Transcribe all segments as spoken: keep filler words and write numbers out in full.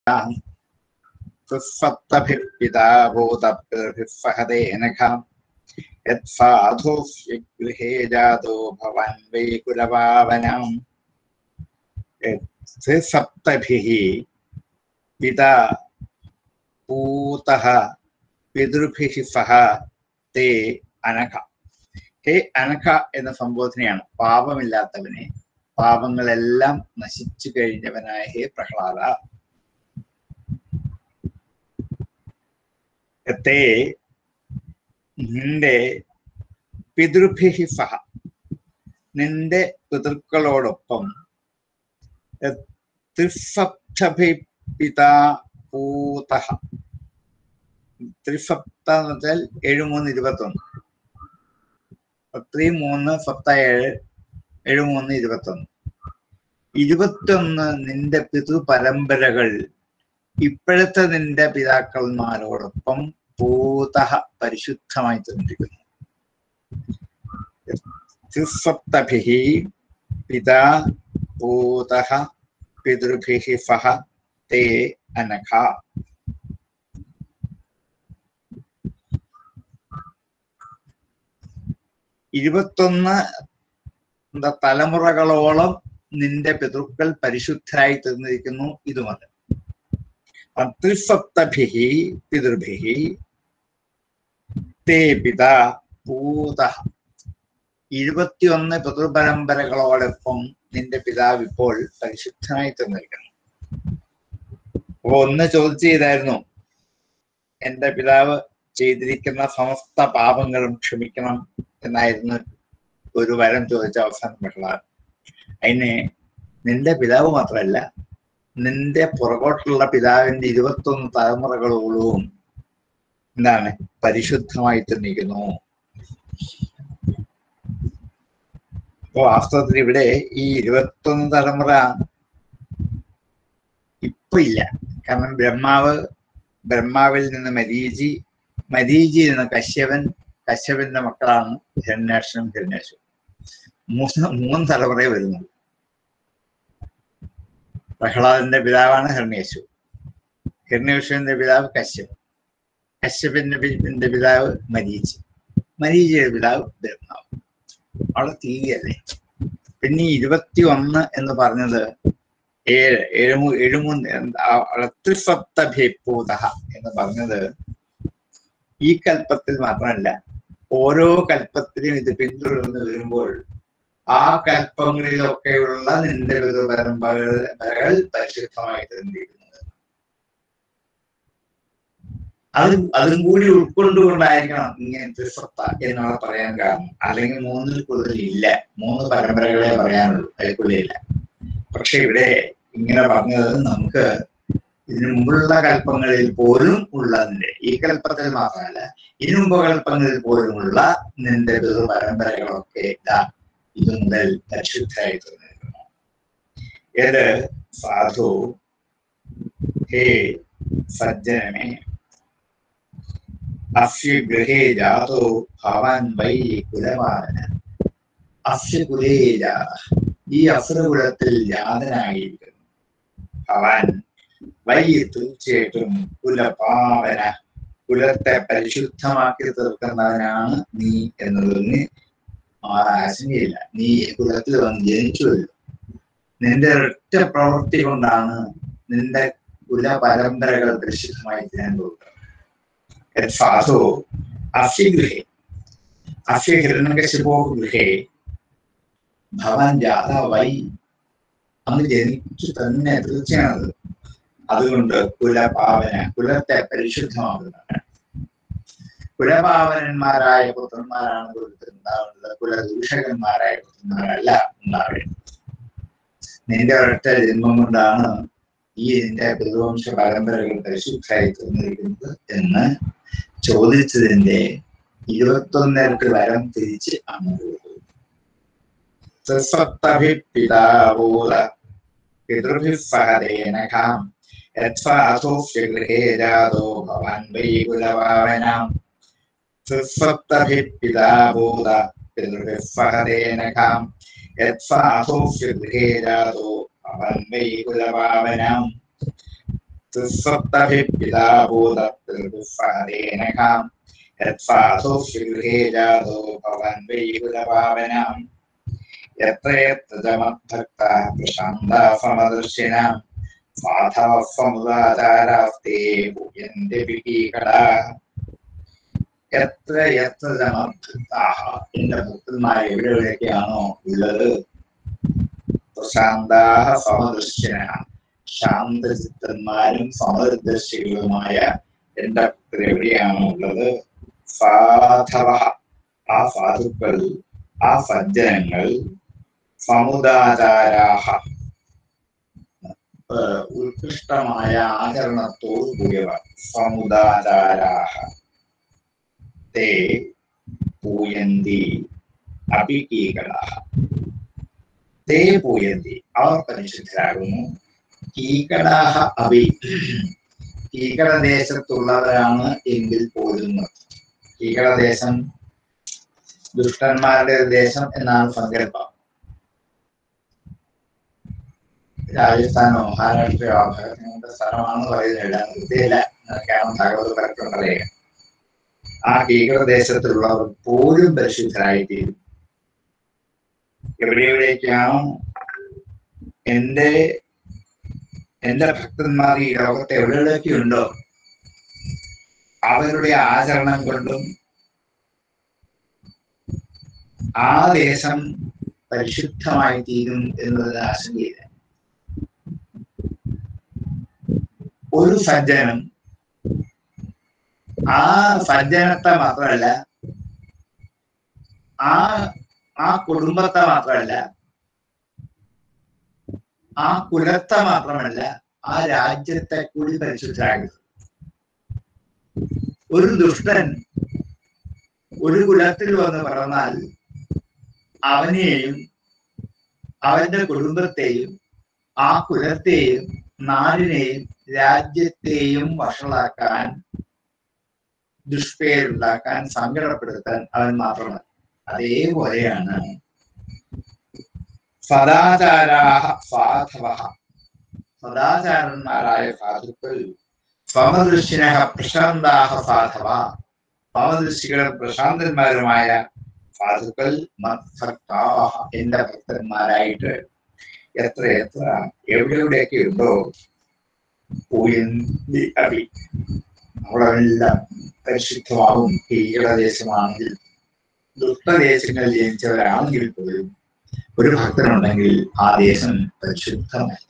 सप्तभिर्पिता भूतभिर्फहदेनघां यत्साधुष्य गृहे जातो भवान् वै कुलपावनाम्। सप्तभिः पिता पूतः पितृभिः सह ते अनघ. ഹേ അനഘ എന്ന സംബോധനയാണ്. പാപമില്ലാത്തവനെ, പാപങ്ങളെല്ലാം നശിച്ചു കഴിഞ്ഞവനായ ഹേ പ്രഹ്ലാദ. തേ നിന്റെ പിതൃഭിഹി സഹ, നിന്റെ പിതൃക്കളോടൊപ്പം ത്രിസപ്തഭി പിതാ പൂതഃ. ത്രിസപ്ത എന്ന് വെച്ചാൽ ഏഴ് മൂന്ന് ഇരുപത്തൊന്ന്. ത്രീ മൂന്ന് സപ്ത ഏഴ് ഏഴ് മൂന്ന് ഇരുപത്തൊന്ന്. ഇരുപത്തൊന്ന് നിന്റെ പിതൃ പരമ്പരകൾ ഇപ്പോഴത്തെ നിന്റെ പിതാക്കന്മാരോടൊപ്പം പൂതഃ പരിശുദ്ധമായി തീർന്നിരിക്കുന്നു. ത്രിസപ്തഭിഹി പിതാ പൂതഃ പിതൃഭിഹി സഹ തേ അനഘ. ഇരുപത്തൊന്ന് എന്താ തലമുറകളോളം നിന്റെ പിതൃക്കൾ പരിശുദ്ധരായി തീർന്നിരിക്കുന്നു. ഇതുമത് ത്രിസപ്തഭിഹി പിതൃഭിഹി തേ പിതാ പൂതഃ. ഇരുപത്തിയൊന്ന് പിതൃപരമ്പരകളോടൊപ്പം നിന്റെ പിതാവ് ഇപ്പോൾ പരിശുദ്ധനായി തീർന്നിരിക്കുന്നു. അപ്പൊ ഒന്ന് ചോദിച്ചു ചെയ്തായിരുന്നു, എന്റെ പിതാവ് ചെയ്തിരിക്കുന്ന സമസ്ത പാപങ്ങളും ക്ഷമിക്കണം എന്നായിരുന്നു ഒരു വരം ചോദിച്ച അവസാനം പ്രഹ്ലാദൻ. അതിന് നിന്റെ പിതാവ് മാത്രമല്ല, നിന്റെ പുറകോട്ടുള്ള പിതാവിന്റെ ഇരുപത്തൊന്ന് തലമുറകളോളവും എന്താണ് പരിശുദ്ധമായി തീർന്നിരിക്കുന്നു. അപ്പൊ വാസ്തവത്തിൽ ഇവിടെ ഈ ഇരുപത്തൊന്ന് തലമുറ ഇപ്പൊ ഇല്ല. കാരണം ബ്രഹ്മാവ്, ബ്രഹ്മാവിൽ നിന്ന് മരീചി, മരീചിയിൽ നിന്ന് കശ്യപൻ, കശ്യപന്റെ മക്കളാണ് ഹിരണ്യാക്ഷനും ഹിരണ്യാക്ഷനും. മൂന്ന് മൂന്ന് തലമുറയെ വരുന്നുള്ളൂ. പ്രഹ്ലാദന്റെ പിതാവാണ് ഹിരണ്യാക്ഷു, ഹിരണ്യാക്ഷുവിന്റെ പിതാവ് കശ്യപൻ, കശ്യപന്റെ പിതാവ് മരീചി, മരീചിയുടെ പിതാവ് ബ്രഹ്മാവ്. അവിടെ തീയല്ലേ. പിന്നെ ഇരുപത്തി ഒന്ന് എന്ന് പറഞ്ഞത് ഏഴ് ഏഴ് ഏഴുമൂന്ന് ത്രിസപ്തഭിപൂതഃ എന്ന് പറഞ്ഞത് ഈ കൽപ്പത്തിൽ മാത്രമല്ല, ഓരോ കൽപ്പത്തിലും ഇത് പിന്തുടർന്ന് വരുമ്പോൾ ആ കൽപ്പങ്ങളിലൊക്കെയുള്ള നിന്റെ പരമ്പരകൾ പരിശുദ്ധമായി തീർന്നിരിക്കുന്നത്. അത് അതും കൂടി ഉൾക്കൊണ്ടുകൊണ്ടായിരിക്കണം ഇങ്ങനെ ത്രിസപ്ത എന്നാണ് പറയാൻ കാരണം. അല്ലെങ്കിൽ മൂന്നിൽ കൂടുതലില്ല, മൂന്ന് പരമ്പരകളെ പറയാനുള്ളൂ, അതിൽക്കുള്ളില്ല. പക്ഷെ ഇവിടെ ഇങ്ങനെ പറഞ്ഞത് നമുക്ക് ഇതിനു മുമ്പുള്ള കൽപ്പങ്ങളിൽ പോലും ഉള്ളതിന്റെ, ഈ കൽപ്പത്തിൽ മാത്രമല്ല ഇതിനു മുമ്പ് കൽപ്പങ്ങളിൽ പോലുമുള്ള നിന്റെ പിതൃ പരമ്പരകളൊക്കെ ഇതാ ഇത് മുതൽ പരിശുദ്ധമായി തീർന്നിരിക്കുന്നു. ഏത് സാധു ഹേ സജ്ജനമേ അസ്യ ഗൃഹേ ജാതോ ഭവാൻ വൈ കുലപാലന. അസ്യ കുലേ ജാത, ഈ അസുരകുലത്തിൽ ജാതനായിരിക്കുന്നു. ഭവാൻ വൈ തീർച്ചയായിട്ടും കുലപാവന, കുലത്തെ പരിശുദ്ധമാക്കി തീർക്കുന്നവനാണ് നീ എന്നുള്ളതിന് ആശങ്കയില്ല. നീ കുലത്തിൽ വന്ന് ജനിച്ചുവല്ലോ. നിന്റെ ഒറ്റ പ്രവൃത്തി കൊണ്ടാണ് നിന്റെ കുല പരമ്പരകൾ പരിശുദ്ധമായി തീരാൻ പോകുന്നത്. സാധു അസ്യ ഗൃഹേ, അസ്യ ഹിരണ്യകശിപോ ഗൃഹേ ഭവാൻ ജാത വൈ, അന്ന് ജനിച്ചു തന്നെ തീർച്ചയാണത്. അതുകൊണ്ട് കുലപാവന, കുലത്തെ പരിശുദ്ധമാകുന്നതാണ്. കുലപാവനന്മാരായ പുത്രന്മാരാണ് കുലത്തിൽ ഉണ്ടാവുന്നത്, കുലദൂഷകന്മാരായ പുത്രന്മാരല്ല ഉണ്ടാവേണ്ടത്. നിന്റെ ഒരൊറ്റ ജന്മം കൊണ്ടാണ് ഈ നിന്റെ പിതൃവംശ പരമ്പരകൾ പരിശുദ്ധമായി തീർന്നിരിക്കുന്നത് എന്ന് ചോദിച്ചതിന്റെ ഇരുപത്തൊന്നിരട്ട് വരം തിരിച്ച് അങ്ങോട്ട് പിതാവൂല പിതൃഭിः സഹദേനഘാം യത്സാധുഷ്യ ഗൃഹേ ജാതോ ഭവാൻ വൈ കുലപാവനാം. ത്രിസപ്തഭിः പിതാഭൂത പിതൃഭിः സഹദേനഘാം യത്സാധുഷ്യ ഗൃഹേ ജാതോ ഭവാൻ വൈ കുലപാവനാം. त्रिसप्तभिर्पिता भूतत्रिदुःफादेनकाम् यत्साधो गृहे जातो भवन् वै कुलपावनाम् यत्र यत्र च मद्भक्ताः प्रशान्ताः समदर्शिनां साधवः समुदाचारास्ते पूजन्ते विकीकटाः यत्र यत्र च मद्भक्ताः എന്റെ ഭക്തന്മാർ എവിടെയൊക്കെയാണോ ഉള്ളത് പ്രശാന്താഹ സമദർശിനാः ശാന്തചിത്തന്മാരും സമദർശികളുമായ എന്റെ ഭക്തർ എവിടെയാണോ ഉള്ളത് സാധവഃ ആ സാധുക്കൾ ആ സജ്ജനങ്ങൾ സമുദാചാരാഹ ഉത്കൃഷ്ടമായ ആചരണത്തോടു കൂടിയവർ സമുദാചാരാഹ തേ പൂയന്തി അഭികീകടാഹ തേ പൂയന്തി അവർ പരിശുദ്ധരാകുന്നു കീകടാഹ അഭി കീകടദേശത്തുള്ളവരാണ് എങ്കിൽ പോരുന്നത് കീകടദേശം ദുഷ്ടന്മാരുടെ ദേശം എന്നാണ് സങ്കല്പം രാജസ്ഥാനോ മഹാരാഷ്ട്രയോ ഭാഗത്തിന്റെ സ്ഥലമാണെന്ന് പറയുന്നില്ല കൃത്യമില്ല എന്നൊക്കെയാണ് ഭാഗവത പരക്കം പറയുക ആ കീകടദേശത്തുള്ളവർ പോലും പരിശുദ്ധരായിത്തീരും എവിടെ എവിടേക്കാണോ എന്റെ എന്റെ ഭക്തന്മാർ ഈ ലോകത്തെ എവിടെയൊക്കെ ഉണ്ടോ അവരുടെ ആചരണം കൊണ്ടും ആ ദേശം പരിശുദ്ധമായി തീരും എന്നതിന് ആശങ്കയില്ല ഒരു സജ്ജനം ആ സജ്ജനത്തെ മാത്രമല്ല ആ ആ കുടുംബത്തെ മാത്രമല്ല ആ കുലത്തെ മാത്രമല്ല ആ രാജ്യത്തെ കൂടി പരിശുദ്ധരാകുന്നത് ഒരു ദുഷ്ടൻ ഒരു കുലത്തിൽ വന്ന് പറഞ്ഞാൽ അവനെയും അവന്റെ കുടുംബത്തെയും ആ കുലത്തെയും നാടിനെയും രാജ്യത്തെയും വഷളാക്കാൻ ദുഷ്പേരുണ്ടാക്കാൻ സങ്കടപ്പെടുത്താൻ അവൻ മാത്രമല്ല അതേപോലെയാണ് സദാചാരാഹ സാധവഃ സദാചാരന്മാരായ സാധുക്കൾ സമദൃശ്യനഃ പ്രശാന്താഹ സാധവ സമദൃശ്യകളും പ്രശാന്തന്മാരുമായ സാധുക്കൾ മദ്ഭക്താഹ എന്റെ ഭക്തന്മാരായിട്ട് എത്ര എത്ര എവിടെയൊക്കെ ഉണ്ടോ പൂയന്തി അഭി അവിടെല്ലാം പരിശുദ്ധമാവും കീകടദേശമാണെങ്കിൽ ദുഷ്ടദേശങ്ങളിൽ ജനിച്ചവരാണെങ്കിൽ പോലും ഒരു ഭക്തനുണ്ടെങ്കിൽ ആ ദേശം പരിശുദ്ധമായി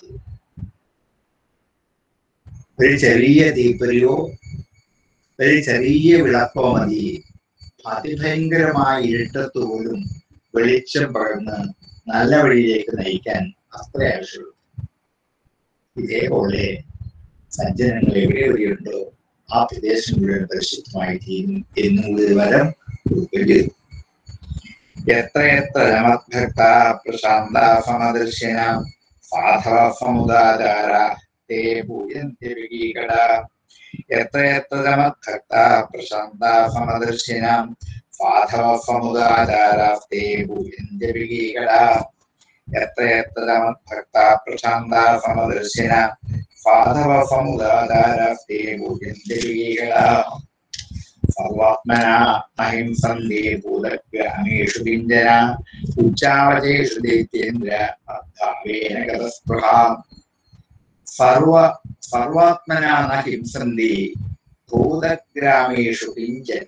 ഒരു ചെറിയ തീപ്പൊരിയോ ഒരു ചെറിയ വിളക്കോ മതി അതിഭയങ്കരമായ ഇരുട്ടത്ത് പോലും വെളിച്ചം പകർന്ന് നല്ല വഴിയിലേക്ക് നയിക്കാൻ അത്ര ആവശ്യമുള്ളൂ ഇതേപോലെ സജ്ജനങ്ങൾ എവിടെ എവിടെയുണ്ടോ ആ പ്രദേശം മുഴുവൻ പരിശുദ്ധമായി തീരും എന്നുകൂടി വരം ഉൾപ്പെടുത്തി എത്ര എത്ര മദ്ഭക്ത പ്രശാന്ത സമദർശന സാധവ സമുദാചാര തേ പൂജന്തി വികീകട എത്ര എത്ര മദ്ഭക്ത പ്രശാന്ത സമദർശന സാധവ സമുദാചാര തേ പൂജന്തി വികീകട എത്ര എത്ര മദ്ഭക്ത പ്രശാന്ത സമദർശന സാധവ സമുദാചാര തേ പൂജന്തി വികീകട സർവാത്മന അഹിംസന്തി ഭൂതഗ്രാമേഷു കിഞ്ചന ഉച്ചാവചേഷു ദൈത്യേന്ദ്ര അർത്ഥാവേന ഗതസ്പൃഹ സർവ സർവാത്മന അഹിംസന്തി ഭൂതഗ്രാമേഷു കിഞ്ചന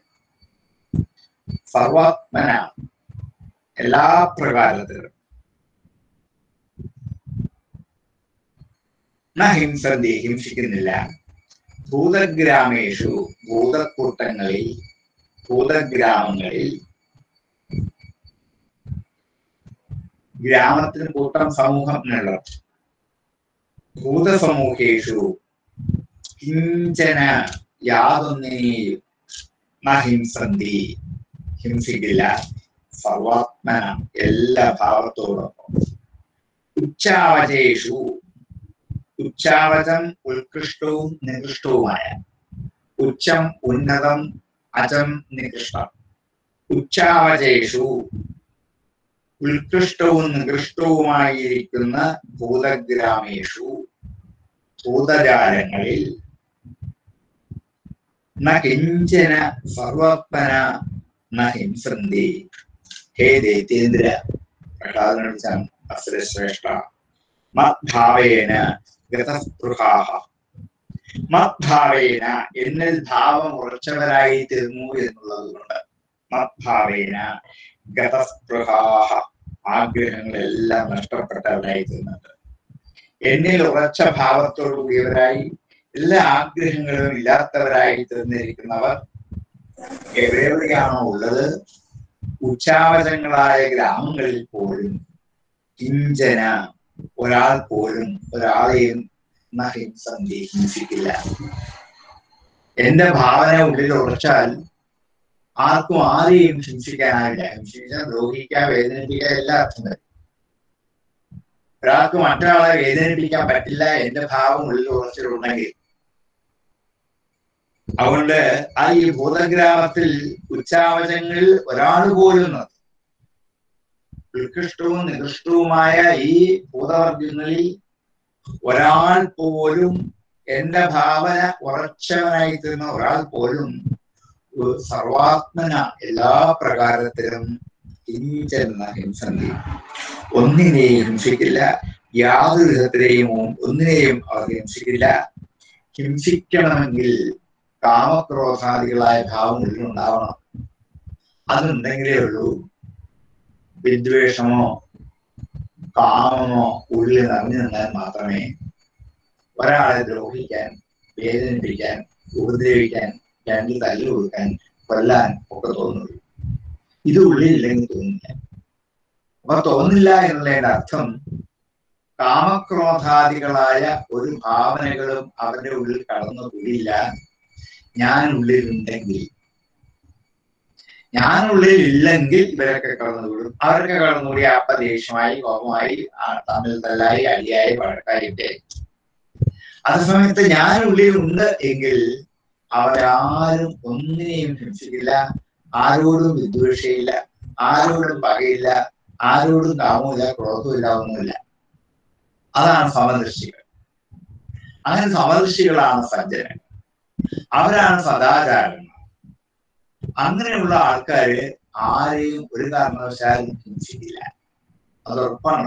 സർവാത്മന എല്ലാ പ്രകാരത്തിലും ഹിംസന്തി ഹിംസിക്കുന്നില്ല ഭൂതഗ്രാമേഷു ഭൂതക്കൂട്ടങ്ങളിൽ ഭൂതഗ്രാമങ്ങളിൽ ഗ്രാമത്തിന് കൂട്ടം സമൂഹം എന്നുള്ളത് ഭൂതസമൂഹേഷു കിഞ്ചന യാതൊന്നിനെയും ഹിംസന്തി ഹിംസിക്കില്ല സർവാത്മന എല്ലാ ഭാവത്തോടൊപ്പം ഉച്ചാവചേഷു ഉച്ചാവചം ഉത്കൃഷ്ടവും നികൃഷ്ടവുമായ ഉച്ചം ഉന്നതം അചം നികൃഷ്ടം ഉച്ചാവചേഷു ഉത്കൃഷ്ടവും നികൃഷ്ടവുമായിരിക്കുന്ന ഭൂതഗ്രാമേഷു ഭൂതജാലങ്ങളിൽ ന കിഞ്ചന സർവത്മന ന ഹിംസന്തി. ഹേ ദൈത്യേന്ദ്ര, പ്രഹ്ലാദനോട് അസുരശ്രേഷ്ഠ, മദ്ഭാവേന ഗതസ്പൃഹാഃ, മദ്ഭാവേന എന്നിൽ ഭാവം ഉറച്ചവരായി തീർന്നു എന്നുള്ളത് കൊണ്ട്, മദ്ഭാവേന ഗതസ്പൃഹാഃ ആഗ്രഹങ്ങളെല്ലാം നഷ്ടപ്പെട്ടവരായി തീർന്നത്. എന്നിൽ ഉറച്ച ഭാവത്തോടു കൂടിയവരായി എല്ലാ ആഗ്രഹങ്ങളും ഇല്ലാത്തവരായി തീർന്നിരിക്കുന്നവർ എവിടെയാണോ ഉള്ളത്, ഉച്ചാവചങ്ങളായ ഗ്രാമങ്ങളിൽ പോലും കിഞ്ചന ഒരാൾ പോലും ഒരാളെയും ഹിംസന്തി ഹിംസിക്കില്ല. എന്റെ ഭാവന ഉള്ളിൽ ഉറച്ചാൽ ആർക്കും ആരെയും ഹിംസിക്കാനാവില്ല. ഹിംസിക്കാൻ, ദ്രോഹിക്കാൻ, വേദനിപ്പിക്കാൻ എല്ലാ അർത്ഥം വരും. ഒരാൾക്ക് മറ്റൊരാളെ വേദനിപ്പിക്കാൻ പറ്റില്ല എന്റെ ഭാവം ഉള്ളിൽ ഉറച്ചിട്ടുണ്ടെങ്കിൽ. അതുകൊണ്ട് ആ ഈ ഭൂതഗ്രാമത്തിൽ ഉച്ചാവചങ്ങളിൽ ഒരാൾ പോലും, ഉത്കൃഷ്ടവും നികൃഷ്ടവുമായ ഈ ഭൂതവർഗങ്ങളിൽ ഒരാൾ പോലും, എന്റെ ഭാവന ഉറച്ചവനായി തീർന്ന ഒരാൾ പോലും സർവാത്മന എല്ലാ പ്രകാരത്തിലും ഹിംസെന്ന ഹിംസന്തി ഒന്നിനെയും ഹിംസിക്കില്ല. യാതൊരു വിധത്തിലെയും ഒന്നിനെയും അവർ ഹിംസിക്കില്ല. ഹിംസിക്കണമെങ്കിൽ കാമക്രോധാദികളായ ഭാവം ഉള്ളിലുണ്ടാവണം. അതുണ്ടെങ്കിലേ ഉള്ളൂ വിദ്വേഷമോ കാമമോ ഉള്ളിൽ നിറഞ്ഞു നിന്നാൽ മാത്രമേ ഒരാളെ ദ്രോഹിക്കാൻ, വേദനിപ്പിക്കാൻ, ഉപദ്രവിക്കാൻ, രണ്ട് തല്ല് കൊടുക്കാൻ, കൊല്ലാൻ ഒക്കെ തോന്നുള്ളൂ. ഇത് ഉള്ളിലില്ലെങ്കിൽ തോന്നില്ല. അപ്പൊ തോന്നില്ല എന്നുള്ളതിന്റെ അർത്ഥം കാമക്രോധാദികളായ ഒരു ഭാവനകളും അവരുടെ ഉള്ളിൽ കടന്നു കൂടിയില്ല. ഞാൻ ഉള്ളിലുണ്ടെങ്കിൽ, ഞാനുള്ളിൽ ഇല്ലെങ്കിൽ ഇവരൊക്കെ കടന്നുകൂടും. അവരൊക്കെ കടന്നുകൂടി അപ്പ ദേഷ്യമായി, കോപമായി, തമ്മിൽ തല്ലായി, അടിയായി, വഴക്കായിട്ട്. അതേസമയത്ത് ഞാനുള്ളിൽ ഉണ്ട് എങ്കിൽ അവരാരും ഒന്നിനെയും ഹിംസിക്കില്ല, ആരോടും വിദ്വേഷയില്ല, ആരോടും പകയില്ല, ആരോടും കാമവുമില്ല, ക്രോധവുമില്ല, ഒന്നുമില്ല. അതാണ് സമദൃഷ്ടികൾ. അങ്ങനെ സമദൃഷ്ടികളാണ് സജ്ജനങ്ങൾ, അവരാണ് സദാചാരങ്ങൾ. അങ്ങനെയുള്ള ആൾക്കാര് ആരെയും ഒരു കാരണവശാലും ഹിംസിക്കില്ല. അത് ഉറപ്പാണ്.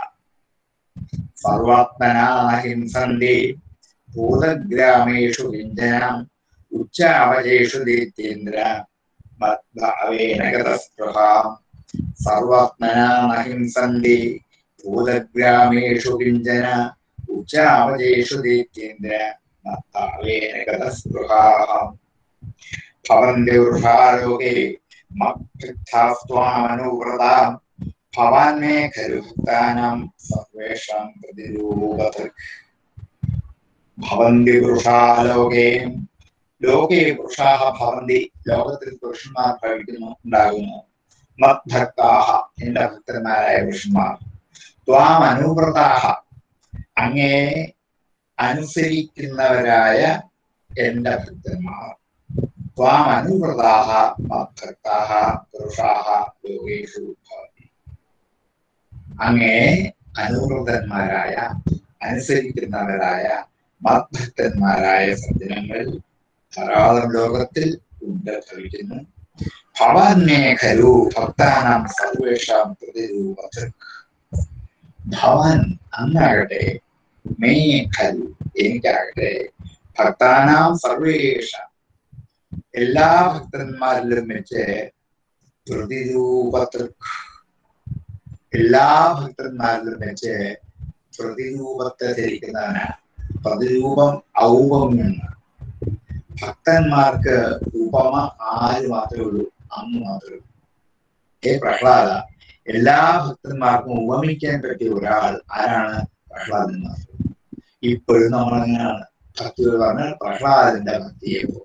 സർവാത്മനാ ഹിംസന്തി ഭൂതഗ്രാമേഷു കിഞ്ചന ഉച്ചാവചേഷു ദൈത്യേന്ദ്ര മദ്ഭാവേന ഗതസ്പൃഹാഃ. സർവാത്മനാ ഹിംസന്തി ഭൂതഗ്രാമേഷു കിഞ്ചന ഉച്ചാവചേഷു ദൈത്യേന്ദ്ര മദ്ഭാവേന ഗതസ്പൃഹാഃ. ഭവന്തി വൃഷാലോകേ മദ്ഭിദ്ധാസ്ത്വാമനുവ്രതാ ഭവാൻ മേ ഖലു ഭക്താനാം സർവേഷാം പ്രതിരൂപതൃക്. ഭവന്തി വൃഷാലോകേ, ലോകേ വൃഷാഃ ഭവന്തി, ലോകത്തിൽ പുരുഷന്മാർ ഭവിക്കുന്നു, ഉണ്ടാകുന്നു. മദ്ഭക്താഃ, എന്റെ ഭക്തന്മാരായ പുരുഷന്മാർ. ത്വാം അനുവ്രതാഃ, അങ്ങേ അനുസരിക്കുന്നവരായ എന്റെ ഭക്തന്മാർ. ത്വാം അനുവ്രതാഃ മദ്ഭക്താഃ പുരുഷാഃ ലോകേഷു ഭവന്തി. അങ്ങേ അനുവൃതന്മാരായ, അനുസരിക്കുന്നവരായ, മദ്ഭക്തന്മാരായ സജ്ജനങ്ങൾ ധാരാളം ലോകത്തിൽ ഉണ്ട്, ഭവിക്കുന്നു. ഭവാൻ മേ ഖലു ഭക്താനാം സർവേഷാം പ്രതിരൂപതൃക്. ഭവാൻ, അങ്ങാകട്ടെ, മേ ഖലു എനിക്കാകട്ടെ, ഭക്താനാം സർവേഷാം എല്ലാ ഭക്തന്മാരിലും വെച്ച് പ്രതിരൂപതൃക്, എല്ലാ ഭക്തന്മാരിലും വെച്ച് പ്രതിരൂപത്തെ ധരിക്കുന്നവനാണ്. പ്രതിരൂപം ഔപമ്യം. ഭക്തന്മാർക്ക് ഉപമ ആര് മാത്രമേ ഉള്ളൂ? അങ്ങ് മാത്രമേ ഉള്ളൂ. ഏ പ്രഹ്ലാദ, എല്ലാ ഭക്തന്മാർക്കും ഉപമിക്കാൻ പറ്റിയ ഒരാൾ ആരാണ്? പ്രഹ്ലാദൻ മാത്രം. ഇപ്പോഴും നമ്മളെങ്ങനെയാണ് ഭക്തികൾ പറഞ്ഞാൽ പ്രഹ്ലാദന്റെ ഭക്തിയെ പോലെ.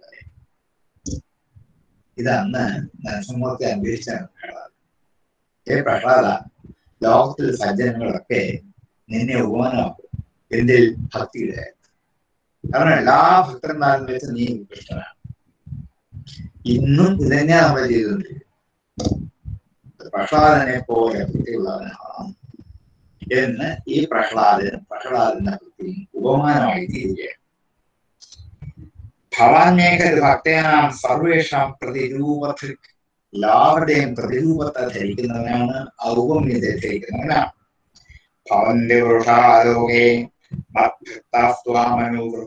ഇതന്ന് നരസിംഹമൂർത്തി അന്വേഷിച്ചാണ് പ്രഹ്ലാദൻ. ഏ പ്രഹ്ലാദ, ലോകത്തിൽ സജ്ജനങ്ങളൊക്കെ നിന്നെ ഉപമാനമാക്കും. എന്തിൽ? ഭക്തിയുടെ. കാരണം എല്ലാ ഭക്തന്മാരും വെച്ച് നീ കൃഷ്ണനാണ്. ഇന്നും ഇതന്നെയാ നമ്മൾ ചെയ്തുകൊണ്ടിരിക്കുന്നത്. പ്രഹ്ലാദനെ പോലെ ഭക്തിയുള്ളവനാണ്. എന്ന് ഈ പ്രഹ്ലാദനും പ്രഹ്ലാദന്റെ ഉപമാനമായി തീരുകയാണ്. ഭവാന്യേകത് ഭക്തേനാം സർവേഷാം പ്രതിരൂപത്തിൽ എല്ലാവരുടെയും പ്രതിരൂപത്തെ ധരിക്കുന്നവനാണ്, ഔപമ്യത്തെ ധരിക്കുന്നവനാണ്. ഭവന്റെ വൃഷാലോകേ മദ്ഭക്താസ്ത്വാമനുവൃത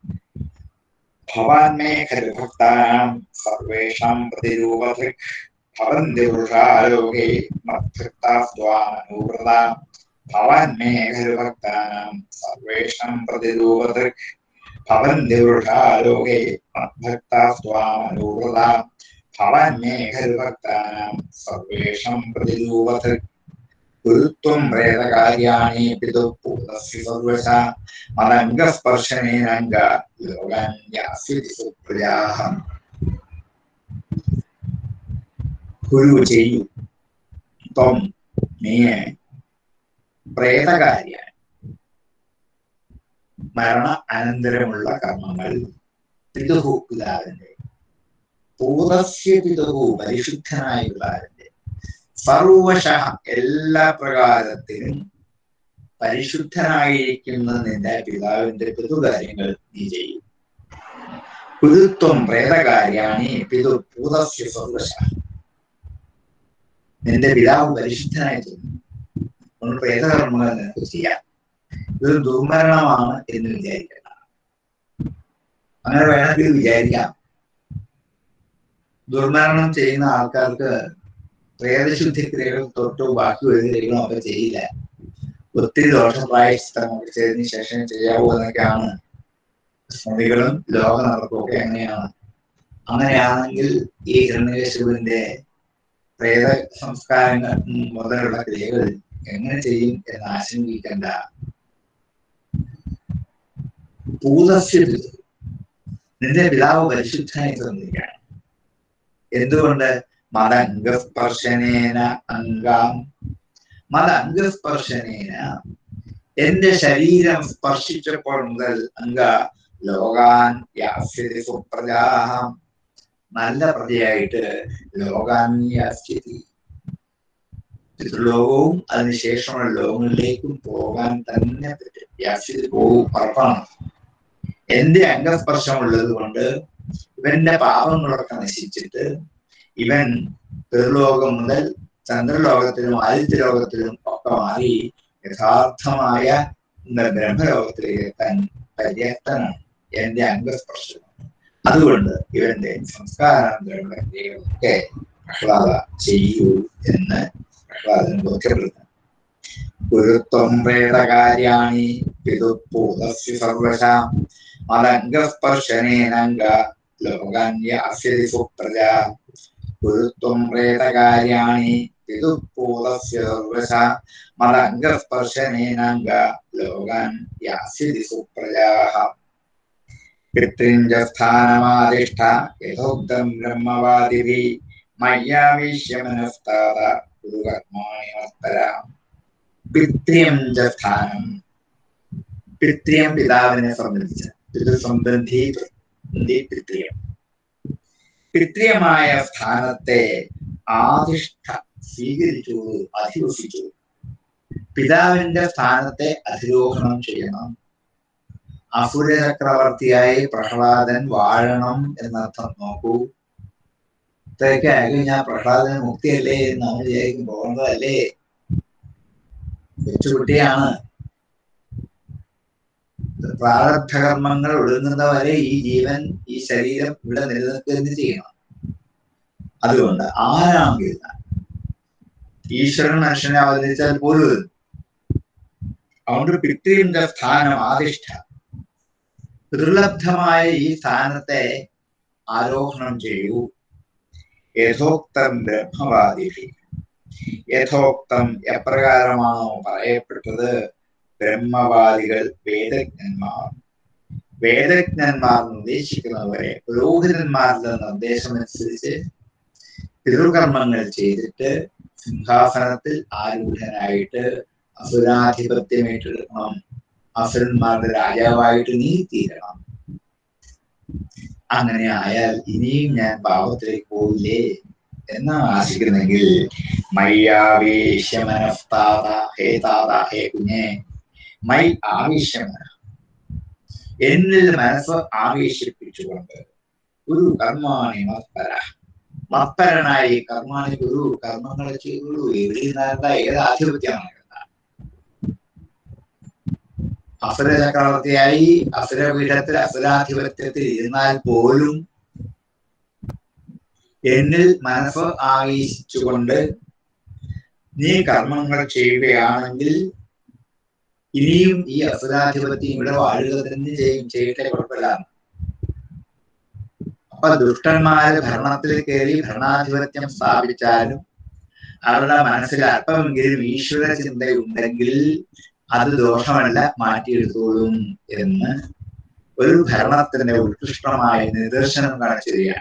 ഭവാന്മേ ഖലു ഭക്താനാം സർവേഷാം പ്രതിരൂപത്തിൽ ഭവന്റെ വൃഷാലോകേ മദ്ഭക്താസ്ത്വാമനുവൃത ഭവാന്മേ ഖലു ഭക്താനാം സർവേഷാം പ്രതിരൂപത്തിൽ ഭവന്റെ വൃഷാലോകേ മദ്ഭക്താസ്ത്വാമനുവൃത ഭവാന്മേ ഖലു ഭക്താനാം സർവേഷാം പ്രതിരൂപത്തിൽ ഗുരുത്വം പ്രേതകാര്യാണി പിതുഃപൂതസ്യ സർവശ മദംഗസ്പർശനേനംഗ ലോകാൻ യാസ്യതി സുപ്രജാഃ. ഗുരു ചെയ്യൂ ത്വം നീ പ്രേതകാര്യാണി മരണ അനന്തരമുള്ള കർമ്മങ്ങൾ പിതുഹു പിതാവിന്റെ പൂതസ്യ പിതുഹു പരിശുദ്ധനായ പിതാവിന്റെ സർവശ എല്ലാ പ്രകാരത്തിലും പരിശുദ്ധനായിരിക്കുന്ന നിന്റെ പിതാവിന്റെ പിതൃകാര്യങ്ങൾ നീ ചെയ്യും. പിതൃത്വം പ്രേതകാര്യാണി പിതൃ പൂതസ്യ സർവശ നിന്റെ പിതാവ് പരിശുദ്ധനായി തോന്നുന്നു, നമ്മൾ പ്രേതകർമ്മങ്ങൾ നിനക്ക് ചെയ്യാം. ഇതൊരു ദുർമരണമാണ് എന്ന് വിചാരിക്കണം. അങ്ങനെ വേണമെങ്കിൽ വിചാരിക്കാം. ദുർമരണം ചെയ്യുന്ന ആൾക്കാർക്ക് പ്രേതശുദ്ധി ക്രിയകൾ തൊട്ടോ ബാക്കി ഒരു ക്രിയകളും അവർ ചെയ്യില്ല. ഒത്തിരി ദോഷപ്രായശ്ചിത്തമൊക്കെ ചെയ്തതിനു ശേഷം ചെയ്യാവൂ എന്നൊക്കെയാണ് സ്മൃതികളും ലോക നടപ്പും ഒക്കെ എങ്ങനെയാണ്. അങ്ങനെയാണെങ്കിൽ ഈ ഹിരണ്യകശിപുവിന്റെ പ്രേത സംസ്കാരങ്ങൾ മുതലുള്ള ക്രിയകൾ എങ്ങനെ ചെയ്യും എന്ന് ആശങ്കിക്കേണ്ട. പൂതസ്യ പിതൃ നിന്റെ പിതാവ് പരിശുദ്ധനായി തന്നിരിക്കുകയാണ്. എന്തുകൊണ്ട്? മദംഗസ്പർശനേന അംഗാം മദംഗസ്പർശനേന എന്റെ ശരീരം സ്പർശിച്ചപ്പോൾ മുതൽ അംഗ ലോകാൻ യാസ്യതി സുപ്രജാഃ നല്ല പ്രജയായിട്ട് ലോകാൻ യാസ്യതി പിതൃലോകവും അതിനുശേഷമുള്ള ലോകങ്ങളിലേക്കും പോകാൻ തന്നെ പറ്റും. യാസ്യതി പോകും, ഉറപ്പാണ്. എന്റെ അംഗസ്പർശമുള്ളത് കൊണ്ട് ഇവന്റെ പാപങ്ങളൊക്കെ നശിച്ചിട്ട് ഇവൻ പിതൃലോകം മുതൽ ചന്ദ്രലോകത്തിലും ആദിത്യ ലോകത്തിലും ഒക്കെ മാറി യഥാർത്ഥമായ ബ്രഹ്മലോകത്തിലേക്ക് എത്താൻ പര്യാപ്തനാണ് എന്റെ അംഗസ്പർശം. അതുകൊണ്ട് ഇവന്റെ സംസ്കാരാന്തരങ്ങളുടെ ക്രിയകളൊക്കെ പ്രഹ്ലാദ ചെയ്യൂ എന്ന് പ്രഹ്ലാദന് ബോധ്യപ്പെടുത്തുന്നു. ഗുരുത്വം പ്രേതകാര്യാണി പിതുഃപൂതസ്യ സർവശ മദംഗസ്പർശനേനംഗ ലോകാൻ യാസ്യതി സുപ്രജാ. ഗുരുത്വം പ്രേതകാര്യാണി പിതുഃപൂതസ്യ സർവശ മദംഗസ്പർശനേനംഗ ലോകാൻ യാസ്യതി സുപ്രജാഃ. പിതൃഞ്ച സ്ഥാനമാദിഷ്ഠ യഥോക്തം ബ്രഹ്മവാദിഭിഃ മയ്യാവിശ്യ മനസ്താത കുരുകർമാണി മത്പരാം. പിതൃം ച സ്ഥാനം പിതൃം പിതാവിനെ സംബന്ധിച്ച പിതൃസംബന്ധി പിതൃം പിതൃമായ സ്ഥാനത്തെ ആദിഷ്ഠ സ്വീകരിച്ചു, അധിവസിച്ചു. പിതാവിന്റെ സ്ഥാനത്തെ അധിരോഹണം ചെയ്യണം. അസുര ചക്രവർത്തിയായി പ്രഹ്ലാദൻ വാഴണം എന്നർത്ഥം. നോക്കൂ, ഇത്രയൊക്കെ ആയി കഴിഞ്ഞാൽ പ്രഹ്ലാദന് മുക്തിയല്ലേ എന്ന് നമ്മൾ വിചാരിക്കും. പോകുന്നതല്ലേ, കൊച്ചുകുട്ടിയാണ്. പ്രാരബ്ധകർമ്മങ്ങൾ ഒടുങ്ങുന്നവരെ ഈ ജീവൻ ഈ ശരീരം ഇവിടെ നിലനിൽക്കുക ചെയ്യണം. അതുകൊണ്ട് ആരാണെങ്കിൽ ഈശ്വരൻ മനുഷ്യനെ അവതരിച്ചാൽ പോലും അതുകൊണ്ട് പിതൃന്റെ സ്ഥാനം ആദിഷ്ഠ ദുർലബ്ധമായ ഈ സ്ഥാനത്തെ ആരോഹണം ചെയ്യൂ. യഥോക്തം ബ്രഹ്മവാദിഭി യഥോക്തം എപ്രകാരമാണോ പറയപ്പെട്ടത് ബ്രഹ്മവാദികൾ വേദജ്ഞന്മാർ വേദജ്ഞന്മാർ നിർദ്ദേശിക്കുന്നവരെ പുരോഹിതന്മാരുടെ നിർദ്ദേശമനുസരിച്ച് പിതൃകർമ്മങ്ങൾ ചെയ്തിട്ട് സിംഹാസനത്തിൽ ആരൂഢനായിട്ട് അസുരാധിപത്യം ഏറ്റെടുക്കണം. അസുരന്മാരുടെ രാജാവായിട്ട് നീ തീരണം. അങ്ങനെ ആയാൽ ഇനിയും ഞാൻ പാപത്തിലേക്ക് പോവില്ലേ എന്നാണ് ആശിക്കുന്നെങ്കിൽ മയ്യാവേശ്യമനസ്താത ഹേ താത ഹേ കുഞ്ഞെ മൈ ആവേശ്യമന എന്നിൽ മനസ്സ് ആവേശിപ്പിച്ചുകൊണ്ട് ഒരു കർമാണി മത്പര മത്പരനായി കർമാണി ഗുരു കർമ്മങ്ങൾ ചെയ്തു എവിടെ ഏത് ആധിപത്യമാണ് അസുര ചക്രവർത്തിയായി അസുരപീഠത്തിൽ അസുരാധിപത്യത്തിൽ ഇരുന്നാൽ പോലും എന്നിൽ മനസ്സ് ആവേശിച്ചുകൊണ്ട് നീ കർമ്മങ്ങൾ ചെയ്യുകയാണെങ്കിൽ ഇനിയും ഈ അസുരാധിപത്യം ഇവിടെ വാഴുക തന്നെ ചെയ്യും ചെയ്യട്ടെ കുഴപ്പമില്ല. അപ്പൊ ദുഷ്ടന്മാര് ഭരണത്തിൽ കയറി ഭരണാധിപത്യം സ്ഥാപിച്ചാലും അവരുടെ മനസ്സിൽ അല്പമെങ്കിലും ഈശ്വര ചിന്തയുണ്ടെങ്കിൽ അത് ദോഷമല്ല, മാറ്റിയെടുത്തോളും എന്ന് ഒരു ഭരണത്തിന്റെ ഉത്കൃഷ്ടമായ നിദർശനം കാണിച്ചിരിക്കുകയാണ്.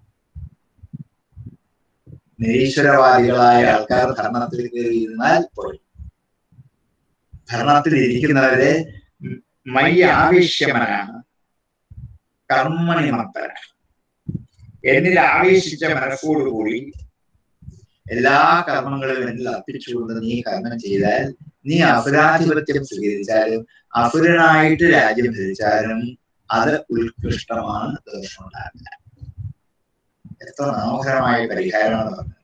നിരീശ്വരവാദികളായ ആൾക്കാർ ഭരണത്തിൽ കയറിയിരുന്നാൽ പോയി. ഭരണത്തിൽ ഇരിക്കുന്നവരെ മൈ ആവേശ്യമനാണ് കർമ്മണി മത്തര എന്നിൽ ആവേശിച്ച മനസ്സോടുകൂടി എല്ലാ കർമ്മങ്ങളും എന്നിൽ അർപ്പിച്ചുകൊണ്ട് നീ കർമ്മം ചെയ്താൽ, നീ അസുരാധിപത്യം സ്വീകരിച്ചാലും അസുരനായിട്ട് രാജ്യം ഭരിച്ചാലും അത് ഉത്കൃഷ്ടമാണ്, ദോഷമുണ്ടാകില്ല. എത്ര മനോഹരമായ പരിഹാരമാണ് പറഞ്ഞത്.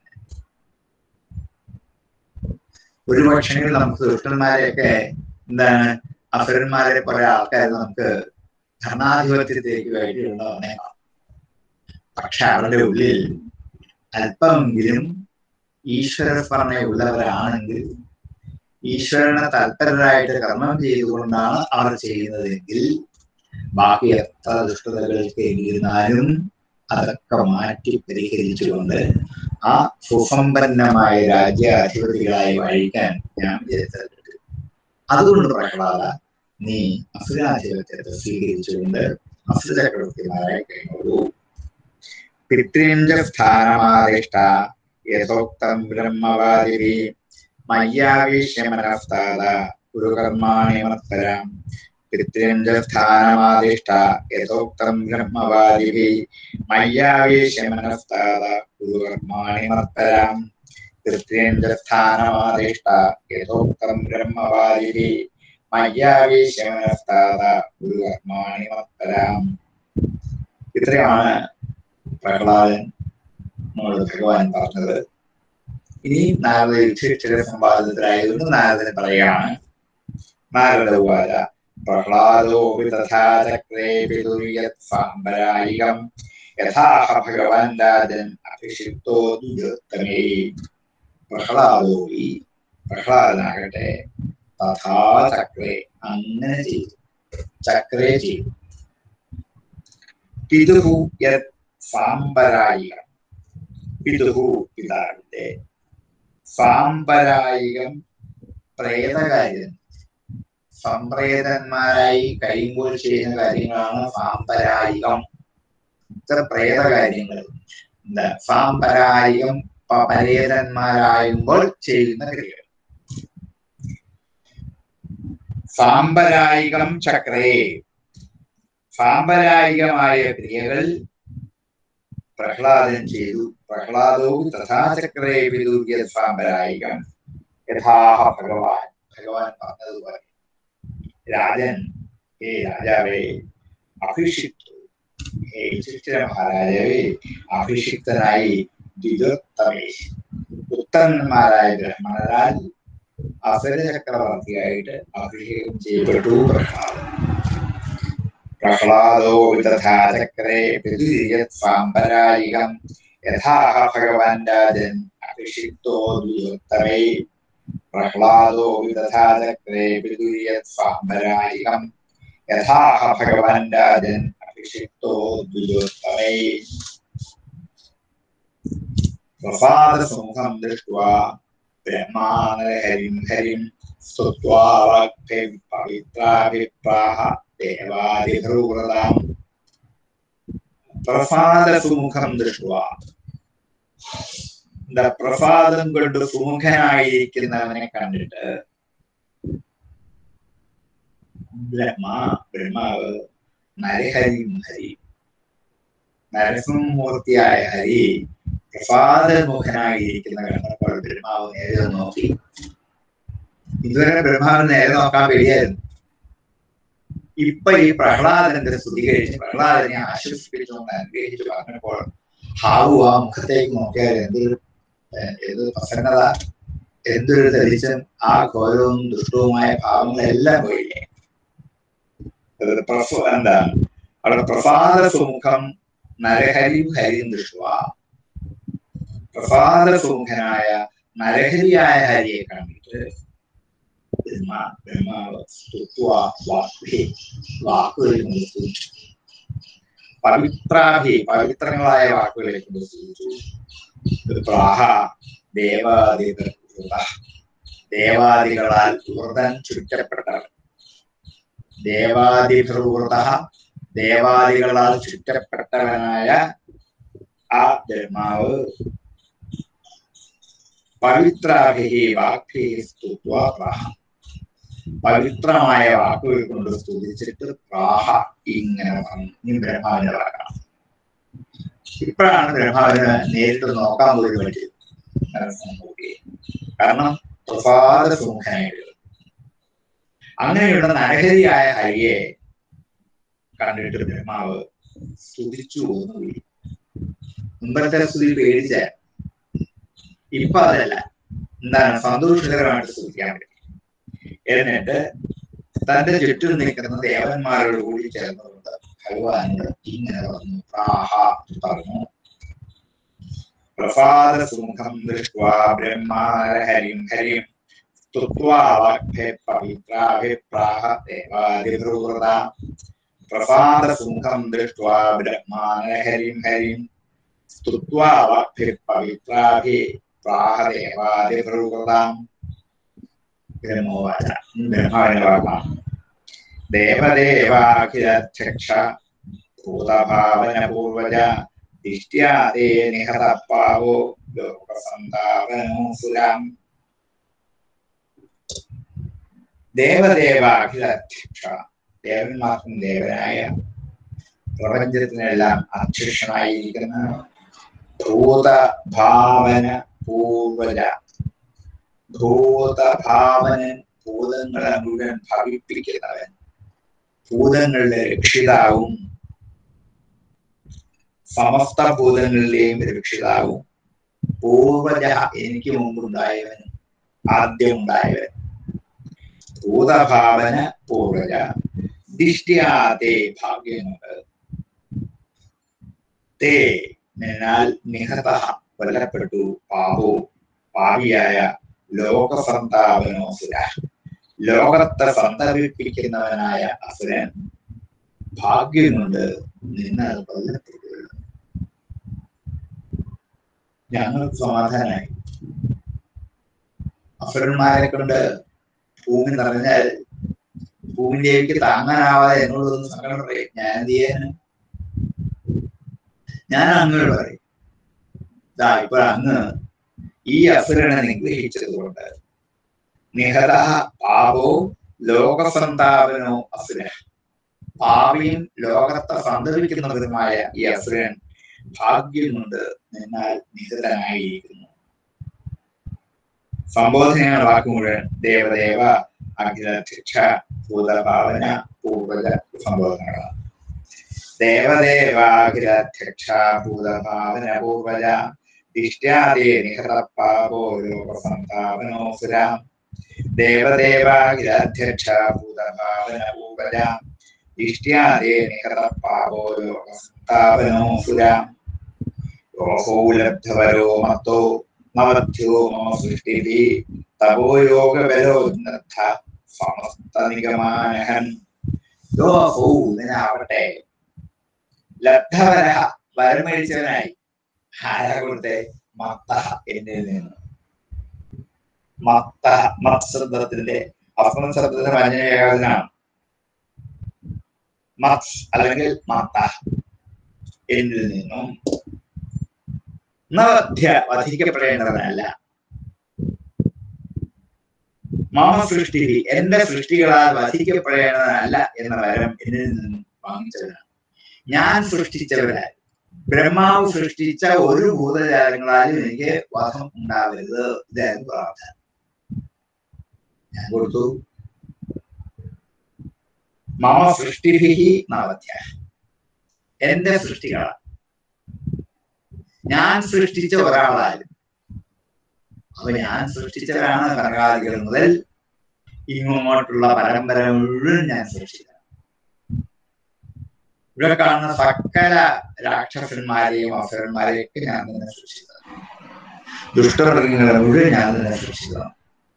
ഒരു പക്ഷേ നമുക്ക് ദുഷ്ടന്മാരെയൊക്കെ എന്താണ് അസുരന്മാരെ കുറെ ആൾക്കാർ നമുക്ക് ഭരണാധിപത്യത്തിലേക്ക് വേണ്ടിയിട്ടുണ്ടാവുന്നേക്കാം. പക്ഷെ അവരുടെ ഉള്ളിൽ അല്പമെങ്കിലും ഈശ്വരസ്മരണയുള്ളവരാണെങ്കിൽ, ഈശ്വരനെ തൽപരരായിട്ട് കർമ്മം ചെയ്തുകൊണ്ടാണ് അവർ ചെയ്യുന്നതെങ്കിൽ ബാക്കി എത്ര ദുഷ്ടതകൾക്ക് എതിരുന്നാലും അതൊക്കെ മാറ്റി പരിഹരിച്ചുകൊണ്ട് ആ സുസമ്പന്നമായ രാജ്യാധിപതികളായി വഴിക്കാൻ ഞാൻ വിചാരിച്ചത്. അതുകൊണ്ട് പ്രഹ്ലാദ, നീ അസുരാധിപത്യത്തെ സ്വീകരിച്ചുകൊണ്ട് അസുര ചക്രവർത്തിമാരായി കഴിഞ്ഞോളൂ. പിതൃഞ്ച സ്ഥാനമാദിഷ്ട യഥോക്തം ബ്രഹ്മവാദിനി മയ്യാവേശ്യമനസ്താത ഗുരുകർമാണി മത്പരം. പിതൃഞ്ച സ്ഥാനമാദിഷ്ട യഥോക്തം ബ്രഹ്മവാദിനി മയ്യാവേശ്യമനസ്താത ഗുരുകർമാണി മത്പരം. പിതൃഞ്ച സ്ഥാനമാദിഷ്ട യഥോക്തം ബ്രഹ്മവാദിനി മയ്യാവേശ്യമനസ്താത ഗുരുകർമാണി മത്പരം. ഇത്രയാണ് പ്രഹ്ലാദൻ ഭഗവാൻ പറഞ്ഞത്. ഇനി നാരദ യുധിഷ്ഠിര സംവാദത്തിലായതുകൊണ്ട് നാരദൻ പറയാണ്. നാരദ ഉവാച പ്രഹ്ലാദോപി തഥാ ചക്രേ വിദുര്യത് സാംബരായികം യഥാഹ ഭഗവാൻ രാജൻ അഭിഷിക്തോ ദുര്യോത്തമേ. പ്രഹ്ലാദോപി പ്രഹ്ലാദനാകട്ടെ തഥാ ചക്രേ അങ്ങനെ ചെയ്തു, ചക്രേ ചെയ്തു. പിതുഹു യത് സാംബരായികം, പിതുഹു പിതാവിന്റെ, സാംബരായികം പ്രേതകാര്യം, സംപ്രേതന്മാരായി കഴിയുമ്പോൾ ചെയ്യുന്ന കാര്യങ്ങളാണ് സാംബരായികം. ഇത്ര പ്രേതകാര്യങ്ങൾ എന്താ സാംബരായികം, പരേതന്മാരായുമ്പോൾ ചെയ്യുന്ന ക്രിയകൾ. സാംബരായികം ചക്രേ, സാംബരായികമായ ക്രിയകൾ പ്രഹ്ലാദൻ ചെയ്തു. പ്രഹ്ലാദോ തഥാ ചക്രേ വിദുര്യത് സാംബരായികം യഥാഹ ഭഗവാൻ, ഭഗവാൻ പറഞ്ഞതുപോലെ. രാജൻ, ഹേ രാജാവേ, അഭിഷിക്തു, ഹേ യുധിഷ്ഠിര മഹാരാജാവേ, അഭിഷിക്തനായി ദ്വിജോത്തമേ, ഉത്തമന്മാരായ ബ്രഹ്മണരാൽ അസുര ചക്രവർത്തിയായിട്ട് അഭിഷേകം ചെയ്യപ്പെട്ടു പ്രഹ്ലാദൻ. പ്രഹ്ലാദോ തഥാ ചക്രേ വിദുര്യത് സാംബരായികം യഥാഹ ഭഗവാൻ രാജൻ അഭിഷിക്തോ ദ്വിജോത്തമേ. പ്രഹ്ലാദോ തഥാ ചക്രേ വിദുര്യത് സാംബരായികം യഥാഹ ഭഗവാൻ രാജൻ അഭിഷിക്തോ ദ്വിജോത്തമേ. പ്രസാദസമുഖം ദൃഷ്ട്വാ ബ്രഹ്മാനരഹരിം ഹരിം സ്തുത്വാ വാഗ്ഭൈഃ പവിത്രാഭിപ്രാഹ ദേവാദിഭൃവൃതാം. പ്രസാദസുമുഖം ദൃഷ്ട്വാ, എന്താ പ്രസാദം കൊണ്ട് സുമുഖനായിരിക്കുന്നവനെ കണ്ടിട്ട് ബ്രഹ്മ ബ്രഹ്മാവ് നരഹരിം ഹരി, നരസിംഹമൂർത്തിയായ ഹരി പ്രസാദമുഖനായിരിക്കുന്ന കണ്ടപ്പോൾ ബ്രഹ്മാവ് നേരെ നോക്കി. ഇതുവരെ ബ്രഹ്മാവിന് നേരെ നോക്കാൻ പേടിയായിരുന്നു. ഇപ്പൊ ഈ പ്രഹ്ലാദന്റെ സ്തുതി കഴിച്ച് പ്രഹ്ലാദനെ ആശ്വസിപ്പിച്ചുകൊണ്ട് അനുഗ്രഹിച്ചു പറഞ്ഞപ്പോൾ ഹാവു ആ മുഖത്തേക്ക് നോക്കിയാൽ എന്തൊരു എന്തൊരു പ്രസന്നത, എന്തൊരു തെളിച്ചം, ആ ഘോരവും ദുഷ്ടവുമായ ഭാവങ്ങളെല്ലാം പോയില്ലേ. എന്താണ് അവിടെ പ്രസാദ സുമുഖം നരഹരി ഹരിയും ദൃഷ്ടുവ, പ്രസാദ സുമുഖനായ നരഹരിയായ ഹരിയെ കണ്ടിട്ട് വാക്കുകളിൽ പവിത്രാഭി പവിത്രങ്ങളായ വാക്കുകളെ കൊണ്ട് സൂചിച്ചു. പ്രാഹ ദേവാദികൾ ദേവാദികളാൽ ഊർദ്ധൻ ചുറ്റപ്പെട്ടവൻ, ദേവാദിഭൃവൃത ദേവാദികളാൽ ചുറ്റപ്പെട്ടവനായ ആ ബ്രഹ്മാവ് പവിത്രാഭി വാക്ഭി സ്തുത്വാ പ്രാഹ, പവിത്രമായ വാക്കുകൾ കൊണ്ട് സ്തുതിച്ചിട്ട് പ്രാഹ ഇങ്ങനെ പറഞ്ഞു. ബ്രഹ്മാവിനെ പറയണം. ഇപ്പോഴാണ് ബ്രഹ്മാവിനെ നേരിട്ട് നോക്കാൻ പോലും പറ്റിയത്. കാരണം പ്രസാദ സുമുഖനായിട്ട് അങ്ങനെയുള്ള നരഹരിയായ ഹരിയെ കണ്ടിട്ട് ബ്രഹ്മാവ് സ്തുതിച്ചു പോയി. മുമ്പത്തെ സ്തുതി പേടിച്ച, ഇപ്പൊ അതല്ല, എന്താണ് സന്തോഷകരമായിട്ട് സ്തുതിക്കാൻ പറ്റും. എന്നിട്ട് തന്റെ ചുറ്റും നിൽക്കുന്ന ദേവന്മാരോട് കൂടി ചേർന്നുകൊണ്ട് ഭഗവാനോട് ഇങ്ങനെ പറഞ്ഞു, പ്രാഹ പറഞ്ഞു. പ്രസാദ സുമുഖം ദൃഷ്ട്വാ ബ്രഹ്മാരഹരിം ഹരിം സ്തുത്വാ വാഗ്ഭേ പവിത്രാഭി പ്രാഹ ദേവാദിഭൃവൃത. പ്രസാദ സുമുഖം ദൃഷ്ട്വാ ബ്രഹ്മാരഹരിം ഹരിം സ്തുത്വാ വാഗ്ഭേ പവിത്രാഭി പ്രാഹ ദേവാദിഭൃവൃത. ബ്രഹ്മോവാച, ബ്രഹ്മാവിന്റെ വാക്കാണ്. ദേവദേവാഖിലധ്യക്ഷ ഭൂതഭാവന പൂർവജ ദിഷ്ട്യാദേ നിഹതപാവോ ലോകസന്താപനോസുരാം. ദേവദേവാഖിലധ്യക്ഷ, ദേവന്മാർക്കും ദേവനായ പ്രപഞ്ചത്തിനെല്ലാം അധ്യക്ഷനായിരിക്കുന്ന ഭൂതഭാവന പൂർവജ, ഭൂതഭാവനൻ ഭൂതങ്ങളെ മുഴുവൻ ഭവിപ്പിക്കുന്നവൻ, ഭൂതങ്ങളുടെ രക്ഷിതാവും സമസ്ത ഭൂതങ്ങളിലെയും രക്ഷിതാവും, പൂർവജ എനിക്ക് മുമ്പുണ്ടായവൻ, ആദ്യം ഉണ്ടായവൻ. ഭൂതഭാവന പൂർവജ ദിഷ്ട്യാതേ ഭാഗ്യമുണ്ട്, തേ എന്നാൽ നിഹത കൊല്ലപ്പെട്ടു, പാവോ പാവിയായ ലോകസന്താപനോസുര ലോകത്തെ സന്തപിപ്പിക്കുന്നവനായ അസുരൻ ഭാഗ്യം കൊണ്ട് നിന്ന് കൊല്ലപ്പെട്ടു. ഞങ്ങൾക്ക് സമാധാനായി. അസുരന്മാരെ കൊണ്ട് ഭൂമി നിറഞ്ഞാൽ ഭൂമിയിലേക്ക് താങ്ങാനാവാതെ എന്നോടൊന്ന് സങ്കടം പറയും. ഞാൻ എന്ത് ചെയ്യാന്? ഞാൻ അങ്ങോട്ട് പറയും, ഇതാ ഇപ്പോൾ അങ്ങ് ഈ അസുരനെ നിഗ്രഹിച്ചത് കൊണ്ട് നിഹത പാപോ ലോകസന്താപനോ അസുര, പാപിയും ലോകത്തെ സന്തപിക്കുന്നവരുമായ ഈ അസുരൻ ഭാഗ്യം കൊണ്ട് നിന്നാൽ നിഹതനായിരിക്കുന്നു. സംബോധനയാണ് വാക്ക് മുഴുവൻ ദേവദേവ അഖിലധ്യക്ഷ ഭൂതഭാവന പൂർവജ സംബോധനകളാണ്. ദേവദേവാഖിലധ്യക്ഷ ഭൂതഭാവന പൂർവജ ദിഷ്ട്യാദേ നിഹതപാവോ ലോകസന്താപനോസുരാം. ദേവദേവാഖിലധ്യക്ഷ ഭൂതഭാവന പൂർവജ ദിഷ്ട്യാദേ നിഹതപാവോ ലോകസന്താപനോസുരാം. യോഹോ ലബ്ധവരോ മത്തോ നവധ്യോ മമ സൃഷ്ടിഭി തപോ യോഗബലോന്നർത്ഥ സമസ്ത നിഗമാനഹൻ. യോഹോ ഇതിനാവട്ടെ, ലബ്ധവര വരമഴിച്ചവനായി. ആരാ കൊടുത്തെ? മത്ത എന്നിൽ നിന്ന്. മത്ത മത് ശബ്ദത്തിന്റെ അസ്മൻ ശബ്ദത്തിന്റെ വചനേകനാണ് മത് അല്ലെങ്കിൽ മത്ത എന്നിൽ നിന്നും. നവധ്യ വധിക്കപ്പെടേണ്ടവനല്ല. മമ സൃഷ്ടി എന്റെ സൃഷ്ടികളാൽ വധിക്കപ്പെടേണ്ടവനല്ല എന്ന വരം എന്നിൽ നിന്നും വാങ്ങിച്ചവനാണ്. ഞാൻ സൃഷ്ടിച്ചവരായി ബ്രഹ്മാവ് സൃഷ്ടിച്ച ഒരു ഭൂതജാലങ്ങളാലും എനിക്ക് വധം ഉണ്ടാവരുത്. ഇതായിരുന്നു പ്രാർത്ഥന. ഞാൻ കൊടുത്തു. മമ സൃഷ്ടിഭിഹി നവധ്യ, എന്റെ സൃഷ്ടികളാണ്. ഞാൻ സൃഷ്ടിച്ച ഒരാളാലും, അപ്പൊ ഞാൻ സൃഷ്ടിച്ചവരാണ് കർണാദികൾ മുതൽ ഇങ്ങോട്ടുള്ള പരമ്പര മുഴുവൻ ഞാൻ സൃഷ്ടിച്ചത്. ഇവിടെ കാണുന്ന സകല രാക്ഷസന്മാരെയും അസുരന്മാരെയൊക്കെ ഞാൻ തന്നെ സൃഷ്ടിച്ചത്. ദുഷ്ടമൃഗങ്ങളെ മുഴുവൻ ഞാൻ തന്നെ സൃഷ്ടിച്ചതാണ്.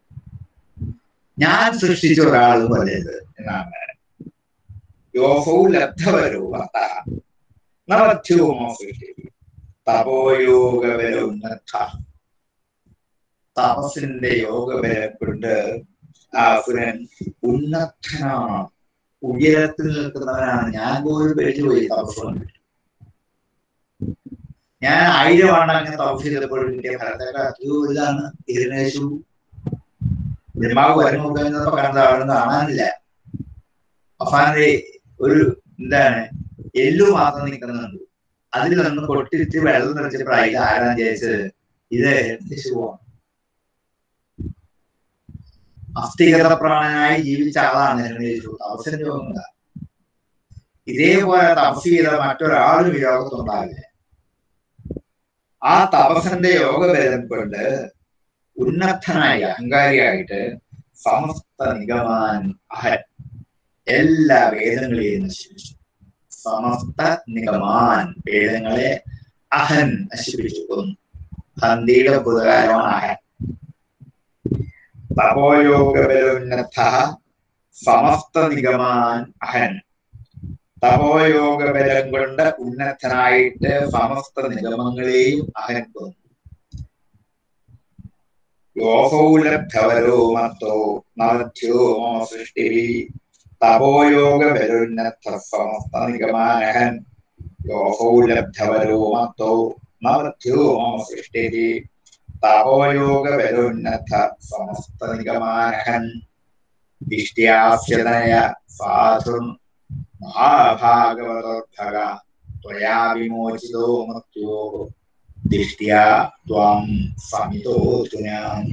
ഞാൻ സൃഷ്ടിച്ച ഒരാൾ പോലെയത് എന്നാണ്. യോഹോ ലബ്ധവരോ വർത്ത നവധ്യോമോ സൃഷ്ടി തപോയോഗബല ഉന്നത. തപസ്സിന്റെ യോഗബലം കൊണ്ട് ആ അസുരൻ ഉന്നതനാണ്, ഉയരത്തിൽ നിൽക്കുന്നവനാണ്. ഞാൻ പോലും പേടിച്ചുപോയി തപസ് കണ്ടിട്ട്. ഞാൻ ആയിരം ആണ്ടങ്ങനെ തപസ് ചെയ്തപ്പോഴും കിട്ടിയ ഫലത്തൊക്കെ അത്രയോ ഇതാണ്. ഹിരണ്യേശു ബ്രഹ്മാവ് വരം നോക്കുന്നപ്പോ കണ്ടതാണെന്ന് കാണാനില്ല. അവസാനത്തെ ഒരു എന്താണ് എല്ലു മാത്രം നിൽക്കുന്നുണ്ട്. അതിൽ നിന്ന് പൊട്ടിച്ച് വെള്ളം നിറച്ചപ്പോഴാണ് ഇത് ആരാണ് ജയിച്ചത്? ഇത് ഹിരണ്യേശുവാണ്. അസ്ഥിഗത പ്രാണനായി ജീവിച്ച ആളാണ് ഹിരണ്യേശു. തപസ്സിന്റെ യോഗമില്ല. ഇതേപോലെ തപസ് ചെയ്ത മറ്റൊരാളും ഈ ലോകത്തുണ്ടാവില്ല. ആ തപസ്സിന്റെ യോഗബലം കൊണ്ട് ഉന്നതനായി അഹങ്കാരിയായിട്ട് സമസ്ത നിഗമാൻ അഹൻ, എല്ലാ വേദങ്ങളെയും നശിപ്പിച്ചു. സമസ്ത നിഗമാൻ, വേദങ്ങളെ അഹൻ നശിപ്പിച്ചു കൊന്നു. ഹന്തിയുടെ ഭൂതകാലമാണ് അഹൻ. തപോയോഗബലോന്നത സമസ്ത നിഗമാൻ അഹൻ. തപോയോഗബലം കൊണ്ട് ഉന്നതനായിട്ട് സമസ്ത നിഗമങ്ങളെയും അഹൻ കൊന്നു. യോഹൗലബ്ധവരോ മത്തോ നവധ്യോമോ സൃഷ്ടി തപോയോഗബലോന്നത സമസ്ത നിഗമാനഹൻ. യോഹൗലബ്ധവരോ മത്തോ നവധ്യോമോ സൃഷ്ടി തപോയോഗബലോന്നത സമസ്ത നിഗമാനഹൻ. ദിഷ്ട്യാസ്യതനയ സാധും മഹാഭാഗവതോദ്ഭഗ ത്വയാ വിമോചിതോ മർത്യോ ദിഷ്ട്യാ ത്വം സമിതോ തുനാം.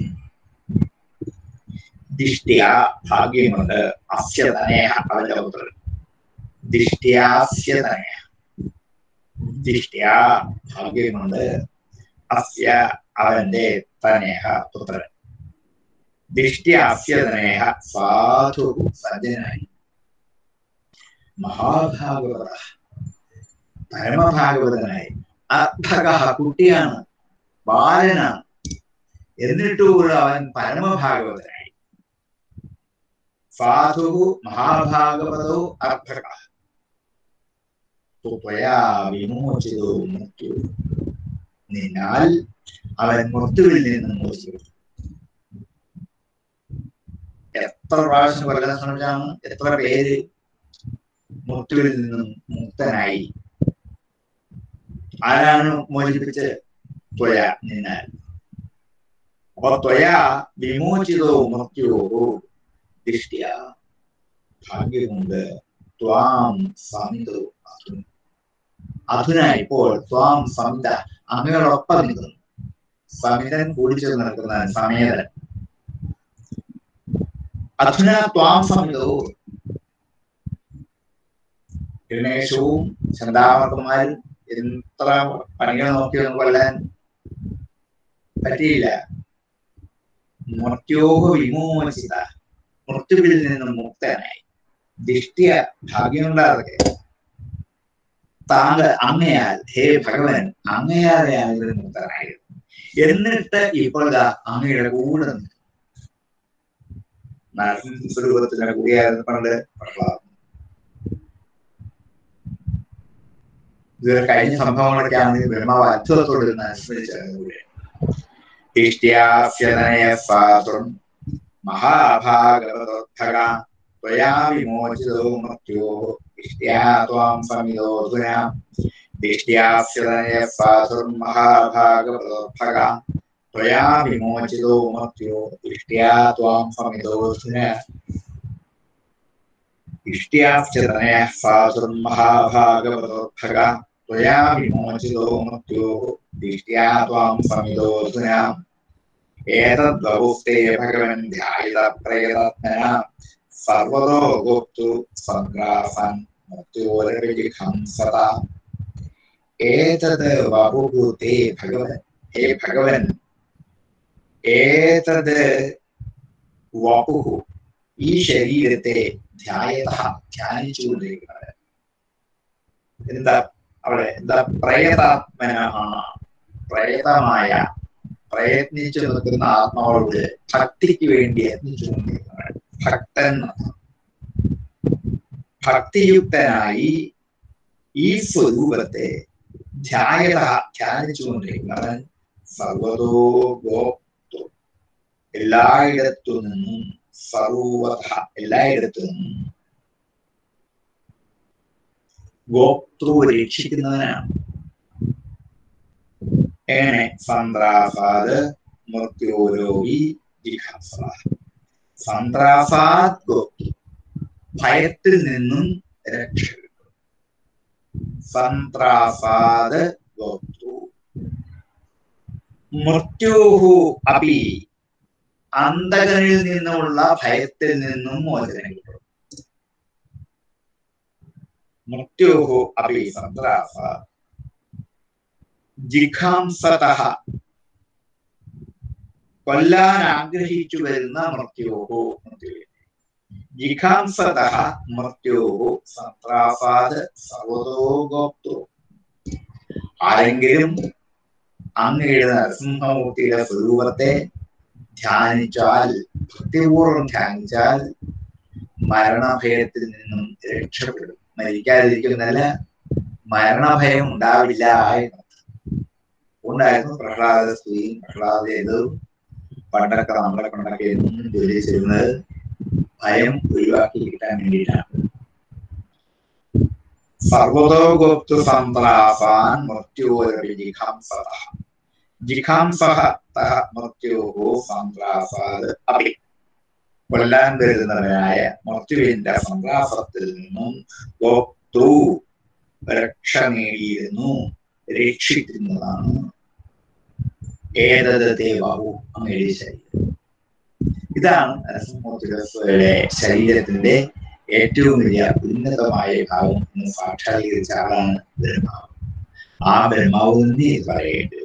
ദിഷ്ട്യാ ഭാഗ്യം കൊണ്ട്, അസ്യതനേഹ അവന്റെ പുത്രൻ. ദിഷ്ട്യാസ്യതനേഹ, ദിഷ്ട്യാ ഭാഗ്യം കൊണ്ട്, അസ്യ അവന്റെ തനേഹ പുത്രൻ. ദിഷ്ട്യാസ്യതനേഹ സാധു സജ്ജനായി. മഹാഭാഗവത പരമഭാഗവതനായി. അർഭക കുട്ടിയാണ്, ബാലനാണ്, എന്നിട്ടുകൂടെ അവൻ പരമഭാഗവതനായി. സാധു മഹാഭാഗവതോ അർഭക ത്വയാ വിമോചിതോ മൃത്യു. നിന്നാൽ അവൻ മൃത്യുവിൽ നിന്ന് മോചിച്ചു. എത്ര പ്രാവശ്യം കൊല്ലാൻ ശ്രമിച്ചാണ്, എത്ര പേര് മൃത്യുവിൽ നിന്നും മുക്തനായി. ആരാണ് മോചിപ്പിച്ച്? ത്വയ, നിന്നാൽ. അപ്പൊ ത്വയാ വിമോചിതോ മൃത്യോ ദിഷ്ട്യ, ഭാഗ്യമുണ്ട്, ത്വാം സമിതോ അധുന. അധുന ഇപ്പോൾ ത്വാം സമിത, അങ്ങയോടൊപ്പം നിൽക്കുന്നു. സമിതൻ കൂടിച്ചു നിൽക്കുന്ന സമേതൻ. അധുന ത്വാം സമിതോ. ഹിരണ്യേശുവും ചന്ദാമർക്കന്മാരും എത്ര പണികൾ നോക്കിയൊന്നും കൊല്ലാൻ പറ്റിയില്ല. മൃത്യോഹ വിമോചിത, മൃത്യുവിൽ നിന്നും മുക്തനായി. ദിഷ്ട്യ ഭാഗ്യമുണ്ടാകട്ടെ. താങ്കൾ അങ്ങയാൽ, ഹേ ഭഗവൻ, അങ്ങയാലെയാണ് ഇതിൽ മുക്തനായത്. എന്നിട്ട് ഇപ്പോഴാ അങ്ങയുടെ കൂടെ നരസിംഹസ്വരൂപത്തിന്റെ കൂടിയായിരുന്നു പണ്ട് പ്രഹ്ലാദൻ. ഇത് കഴിഞ്ഞ സംഭവങ്ങളൊക്കെ ആണെങ്കിൽ ബ്രഹ്മാവ് അത്ഭുതത്തോട് അനുസ്മരിച്ചത്. മഹാഭാഗവതോദ്ഭഗ ത്വയാ വിമോചിതോ മർത്യോ ദിഷ്ട്യാ ത്വാം സമിതോ അധുന. ദിഷ്ട്യാസ്യതനയ സാധുർമഹാഭാഗവതോദ്ഭഗ ത്വയാ വിമോചിതോ മർത്യോ ദിഷ്ട്യാ ത്വാം സമിതോ അധുന. ദിഷ്ട്യാസ്യതനയ സാധുർമഹാഭാഗവതോദ്ഭഗ त्वया विमोचितो मृत्योः दिष्ट्या त्वां समिदोऽधुना एतद्बहुस्ते भगवन् ध्यायितप्रयतात्मना सर्वतो गोप्तु सङ्ग्रासान् मृत्योरविजिघंसता। एतद् बहुः ते भगवन्, हे भगवन्, एतद् വപുഃ ഈ ശരീരത്തെ ധ്യായതഃ ധ്യാനിച്ചുകൊണ്ടിരിക്കുന്നത്. എന്താ അവിടെ എന്താ പ്രയതാത്മനഃ, പ്രയതമായ പ്രയത്നിച്ചു നിൽക്കുന്ന ആത്മാവോട് ഭക്തിക്ക് വേണ്ടി യത്നിച്ചുകൊണ്ടിരിക്കുന്നത്. ഭക്തൻ ഭക്തിയുക്തനായി ഈ സ്വരൂപത്തെ ധ്യായതഃ ധ്യാനിച്ചുകൊണ്ടിരിക്കുന്നവൻ സർവതോ ഗോപ്തു എല്ലായിടത്തു നിന്നും, സർവത എല്ലായിടത്തു നിന്നും ഗോപ്തൃ രക്ഷിക്കുന്നവനാണ്. എങ്ങനെ? സന്ത്രാസാത് മൃത്യോരോഗി ജിഘാംസ. സന്ത്രാസാത് ഗോപ്തൃ ഭയത്തിൽ നിന്നും രക്ഷ കിട്ടും. സന്ത്രാസാത് ഗോപ്തൃ മൃത്യോഹു അപി അന്തകനിൽ നിന്നുള്ള ഭയത്തിൽ നിന്നും മോചനം കിട്ടും. മൃത്യോഹു അപി സന്ത്രാസ ജിഘാംസതഃ കൊല്ലാൻ ആഗ്രഹിച്ചു വരുന്ന മൃത്യോഹു ജിഘാംസതഃ മൃത്യോഹു സന്ത്രാസാത് സർവതോ ഗോപ്തു. ആരെങ്കിലും അങ്ങയുടെ നരസിംഹമൂർത്തിയുടെ സ്വരൂപത്തെ ധ്യാനിച്ചാൽ, ഭക്തിപൂർവ്വം ധ്യാനിച്ചാൽ മരണഭയത്തിൽ നിന്നും രക്ഷപ്പെടും. മരിക്കാതിരിക്കുന്നല്ല, മരണഭയം ഉണ്ടാവില്ല എന്ന് ഉണ്ടായിരുന്നു. പ്രഹ്ലാദ സ്ത്രീയും പ്രഹ്ലാദ ചെയ്തതും പണ്ടൊക്കെ നമ്മളെ കൊണ്ടൊക്കെ എന്നും ജോലി ചെയ്യുന്നത് ഭയം ഒഴിവാക്കി കിട്ടാൻ വേണ്ടിയിട്ടാണ്. സർവതോ ഗോപ്തു സന്ത്രാസാൻ മൃത്യോരപി ജിഘാംസതഃ. ജിഘാംസഃ മൃത്യോഹോ സന്ത്രാസാത് അപി കൊല്ലാൻ വരുന്നവനായ മൃത്യുവിന്റെ സന്ത്രാസത്തിൽ നിന്നും ഗോപ്തു രക്ഷ നേടിയിരുന്നു, രക്ഷിക്കുന്നതാണ്. ഏതത് ദേവാവു അങ്ങയുടെ ശരീരം. ഇതാണ് നരസിംഹമൂർത്തിയുടെ ശരീരത്തിന്റെ ഏറ്റവും വലിയ ഉന്നതമായ ഭാവം എന്ന് സാക്ഷാത്കരിച്ച ആളാണ് ബ്രഹ്മാവ്. ആ ബ്രഹ്മാവ് തന്നെ പറയേണ്ടത്.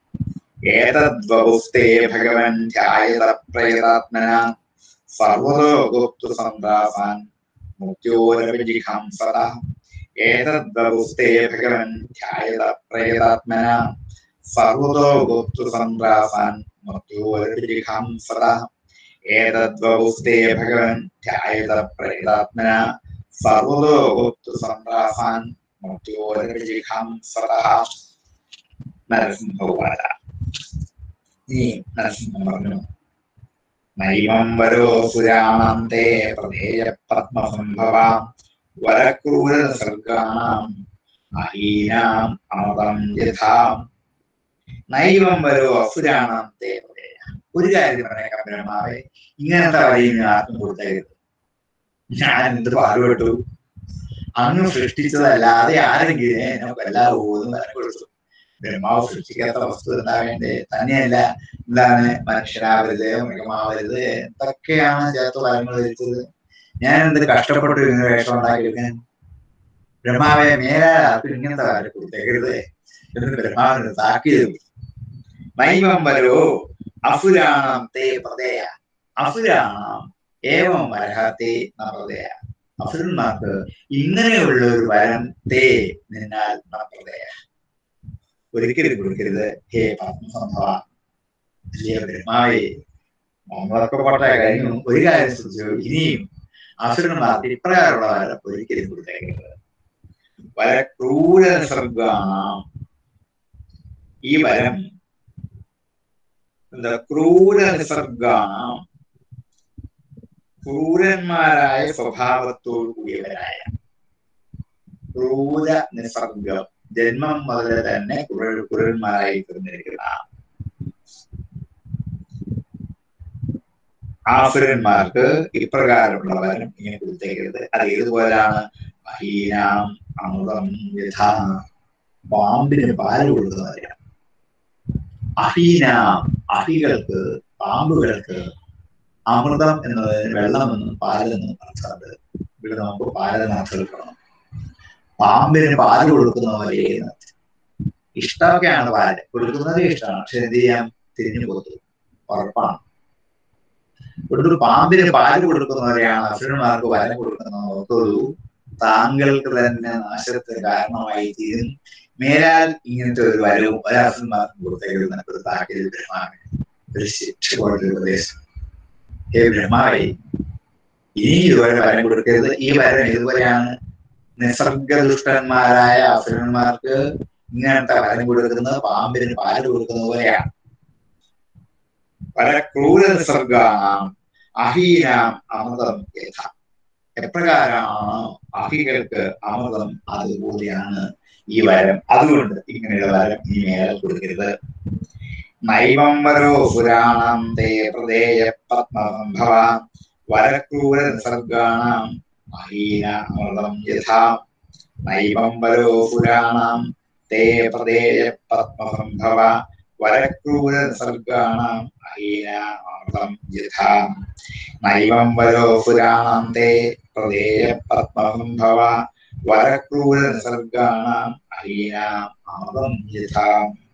ഏതദ്വപുസ്തേ ഭഗവൻ ധ്യായത പ്രയതാത്മന സർവതോ ഗോപ്തു സന്ത്രാസാൻ മൃത്യോരപി ജിഘാംസതഃ. ഏതദ്വപുസ്തേ ഭഗവൻ ധ്യായത പ്രയതാത്മന സർവതോ ഗോപ്തു സന്ത്രാസാൻ മൃത്യോരപി ജിഘാംസതഃ. ഏതദ്വപുസ്തേ ഭഗവൻ ധ്യായത പ്രയതാത്മന സർവതോ ഗോപ്തു സന്ത്രാസാൻ മൃത്യോരപി ജിഘാംസതഃ. നരസിംഹവാച. ഈ നരസിംഹം പറഞ്ഞു, നൈവം വരോ സുരാണാം തേ പ്രധേയ പത്മസംഭവാം വരക്രൂര സർഗാണാം അഹീനാം അമൃതം യഥാം. നൈവം വരോ അസുരാണാം തേ പ്രധേയ. ഒരു കാര്യം പറയാം ബ്രഹ്മാവേ, ഇങ്ങനത്തെ വഴിയും ആർക്കും കൊടുത്തരുത്. ഞാൻ എന്ത് പാടുപെട്ടു? അങ്ങ് സൃഷ്ടിച്ചതല്ലാതെ ആരെങ്കിലും എന്നെ എല്ലാവരും ഓതും വരെ കൊടുത്തു. ബ്രഹ്മാവ് സൃഷ്ടിക്കാത്ത വസ്തു എന്താ വേണ്ടേ? തന്നെയല്ല, എന്താണ് മനുഷ്യനാവരുത്, മൃഗമാവരുത്, എന്തൊക്കെയാണ് ചേർത്ത് കാര്യങ്ങൾ ധരിച്ചത്. ഞാൻ എന്ത് കഷ്ടപ്പെട്ടു ഇങ്ങനെ വേഷം ഉണ്ടാക്കിയെടുക്കാൻ? ബ്രഹ്മാവെ മേലെ ആർക്കും ഇങ്ങനത്തെ കാര്യം കൊടുത്തേക്കരുത് എന്ന് ബ്രഹ്മാവിന് താക്കീത്. നൈവം വരോ അസുരാണാം തേ പ്രദേയ. അസുരാണാം ഏവം വരഹത്തെ പ്രദേയ. അസുരന്മാർക്ക് ഇങ്ങനെയുള്ള ഒരു വരം തേ നിന്നാൽ പ്രദേയ ഒരിക്കലും കൊടുക്കരുത്. ഹേ പത്മസംഭവ, അല്ലേ ബ്രഹ്മാവേ, നമ്മളൊക്കെ പോട്ടെ കഴിഞ്ഞു. ഒരു കാര്യം ശ്രദ്ധിച്ചു, ഇനിയും അസുരന്മാർക്ക് ഇപ്രകാരമുള്ള വരം ഒരിക്കലും കൊടുത്തേക്കരുത്. വര ക്രൂര നിസർഗാണാം. ഈ വരം എന്താ? ക്രൂര നിസർഗാണാം, ക്രൂരന്മാരായ സ്വഭാവത്തോടു കൂടിയവരായ. ക്രൂര നിസർഗം, ജന്മം മുതൽ തന്നെ കുരൽ കുരന്മാരായി തീർന്നിരിക്കുന്ന ആസുരന്മാർക്ക് ഇപ്രകാരമുള്ള വരം ഇങ്ങനെ കൊടുത്തേക്കരുത്. അത് ഏതുപോലാണ്? അഹീനാം അമൃതം യഥാ. പാമ്പിന് പാല് കൊടുക്കുന്നവരാണ്. അഹീനാം അഹികൾക്ക് പാമ്പുകൾക്ക് അമൃതം എന്നതിന് വെള്ളമെന്നും പാലെന്നും അർത്ഥമുണ്ട്. ഇവിടെ നമുക്ക് പാലെന്ന് അർത്ഥം എടുക്കണം. പാമ്പിന് പാല് കൊടുക്കുന്നവരെ ഇഷ്ടമൊക്കെയാണ് പാല് കൊടുക്കുന്നത്, ഇഷ്ടമാണ്. പക്ഷെ എന്ത് ചെയ്യാം, തിരിഞ്ഞു പോകും, ഉറപ്പാണ്. ഇവിടെ പാമ്പിന് പാല് കൊടുക്കുന്നവരെയാണ് അസുരന്മാർക്ക് വരം കൊടുക്കുന്നത്. ഓർത്തോളൂ, താങ്കൾക്ക് തന്നെ നാശത്തിന് കാരണമായി തീരും. മേലാൽ ഇങ്ങനത്തെ ഒരു വരവും ഒരാസുരന്മാർക്കും കൊടുത്തേക്കുന്ന ഒരു താക്കീത് ബ്രഹ്മാവിന് ഒരു ശിക്ഷ പോലൊരു ഉപദേശം. ഹേ ബ്രഹ്മാവേ, ഇനി ഇതുവരെ വരം കൊടുക്കരുത്. ഈ വരം ഇതുവരെയാണ് നിസർഗദുഷ്ടന്മാരായ അസുരന്മാർക്ക് ഇങ്ങനത്തെ വരം കൊടുക്കുന്നത് പാമ്പിന് പാല് കൊടുക്കുന്ന പോലെയാണ്. പല ക്രൂര നിസർഗാണാം അഹീനാം അമൃതം യഥ. എപ്രകാരമാണ് അഹികൾക്ക് അമൃതം, അതുപോലെയാണ് ഈ വരം. അതുകൊണ്ട് ഇങ്ങനെയുള്ള വരം ഈ മേലെ കൊടുക്കരുത്. നൈവം വരോ പുരാണം തേ പ്രദേയ പത്മസംഭവ വരക്രൂര നിസർഗാണാം അഹീന അമൃതം യഥാ. നൈവം വരോ പുരാണം തേ പ്രദേയ പത്മസംഭവ വരക്രൂര നിസർഗാണാം അഹീന അമൃതം യഥാ. നൈവം വരോ പുരാണം തേ പ്രദേയ പത്മസംഭവ വരക്രൂര നിസർഗാണാം അഹീന അമൃതം യഥാ.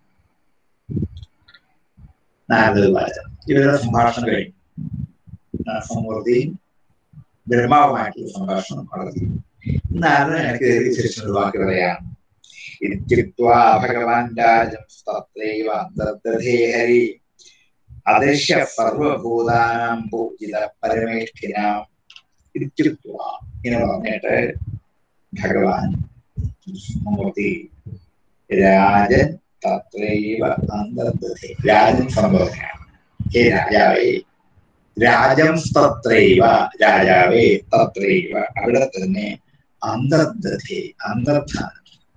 ഇവരുടെ സംഭാഷണം കഴിഞ്ഞു. സമൂർത്തിയും ബ്രഹ്മാവുമായിട്ടുള്ള സംഭാഷണം നടത്തി. നാരദൻ എനിക്ക് തിരിച്ചൊരു വാക്ക് പറയാം. ഇത്യുക്ത്വാ ഭഗവാൻ രാജം തത്രൈവ അന്തർദധേ ഹരി അദൃശ്യ സർവഭൂതാനാം പൂജിത പരമേഷ്ഠിനാം. ഇത്യുക്ത്വാ ഇങ്ങനെ പറഞ്ഞിട്ട് ഭഗവാൻ മൂർത്തി രാജൻ തത്രൈവ അന്തർദധേ, രാജൻ സംബോധനയാണ്. ഹേ രാജാവേ, രാജം തത്രൈവ, രാജാവേ തത്രൈവ, അവിടെ തന്നെ അന്തർദധേ, അന്തർധാനം.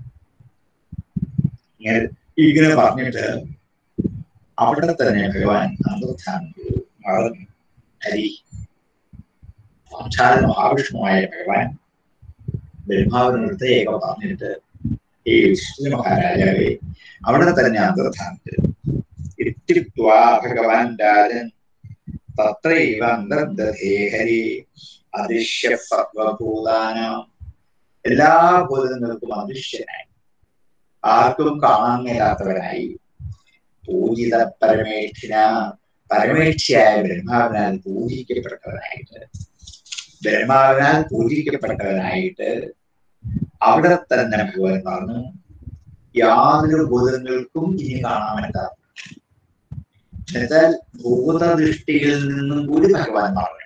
ഇങ്ങനെ ഇങ്ങനെ പറഞ്ഞിട്ട് അവിടെ തന്നെ ഭഗവാൻ അന്തർധാനം മറന്നു. ഹരി സാക്ഷാൽ മഹാവിഷ്ണുവായ ഭഗവാൻ ബ്രഹ്മാവിനടുത്തേക്ക് പറഞ്ഞിട്ട് ഈ വിഷ്ണു മഹാരാജാവേ അവിടെ തന്നെ അന്തർധാനത്തിൽ. ഇത്യുക്ത്വാ ഭഗവാൻ രാജൻ തത്രൈവ അന്തർദധേ ഹരി അദൃശ്യ സർവഭൂതാനാം, എല്ലാ ഭൂതങ്ങൾക്കും അദൃശ്യനായി, ആർക്കും കാണാൻ മേലാത്തവനായി, പൂജിത പരമേഷ്ഠിന, പരമേഷ്ഠിയായ ബ്രഹ്മാവിനാൽ പൂജിക്കപ്പെട്ടവനായിട്ട്, ബ്രഹ്മാവിനാൽ പൂജിക്കപ്പെട്ടവനായിട്ട് അവിടെ തന്നെ ഭഗവാൻ പറഞ്ഞു യാതൊരു ഭൂതങ്ങൾക്കും ഇനി കാണാൻ പറ്റാത്ത, എന്നുവെച്ചാൽ ഭൂതദൃഷ്ടിയിൽ നിന്നും കൂടി ഭഗവാൻ പറഞ്ഞു.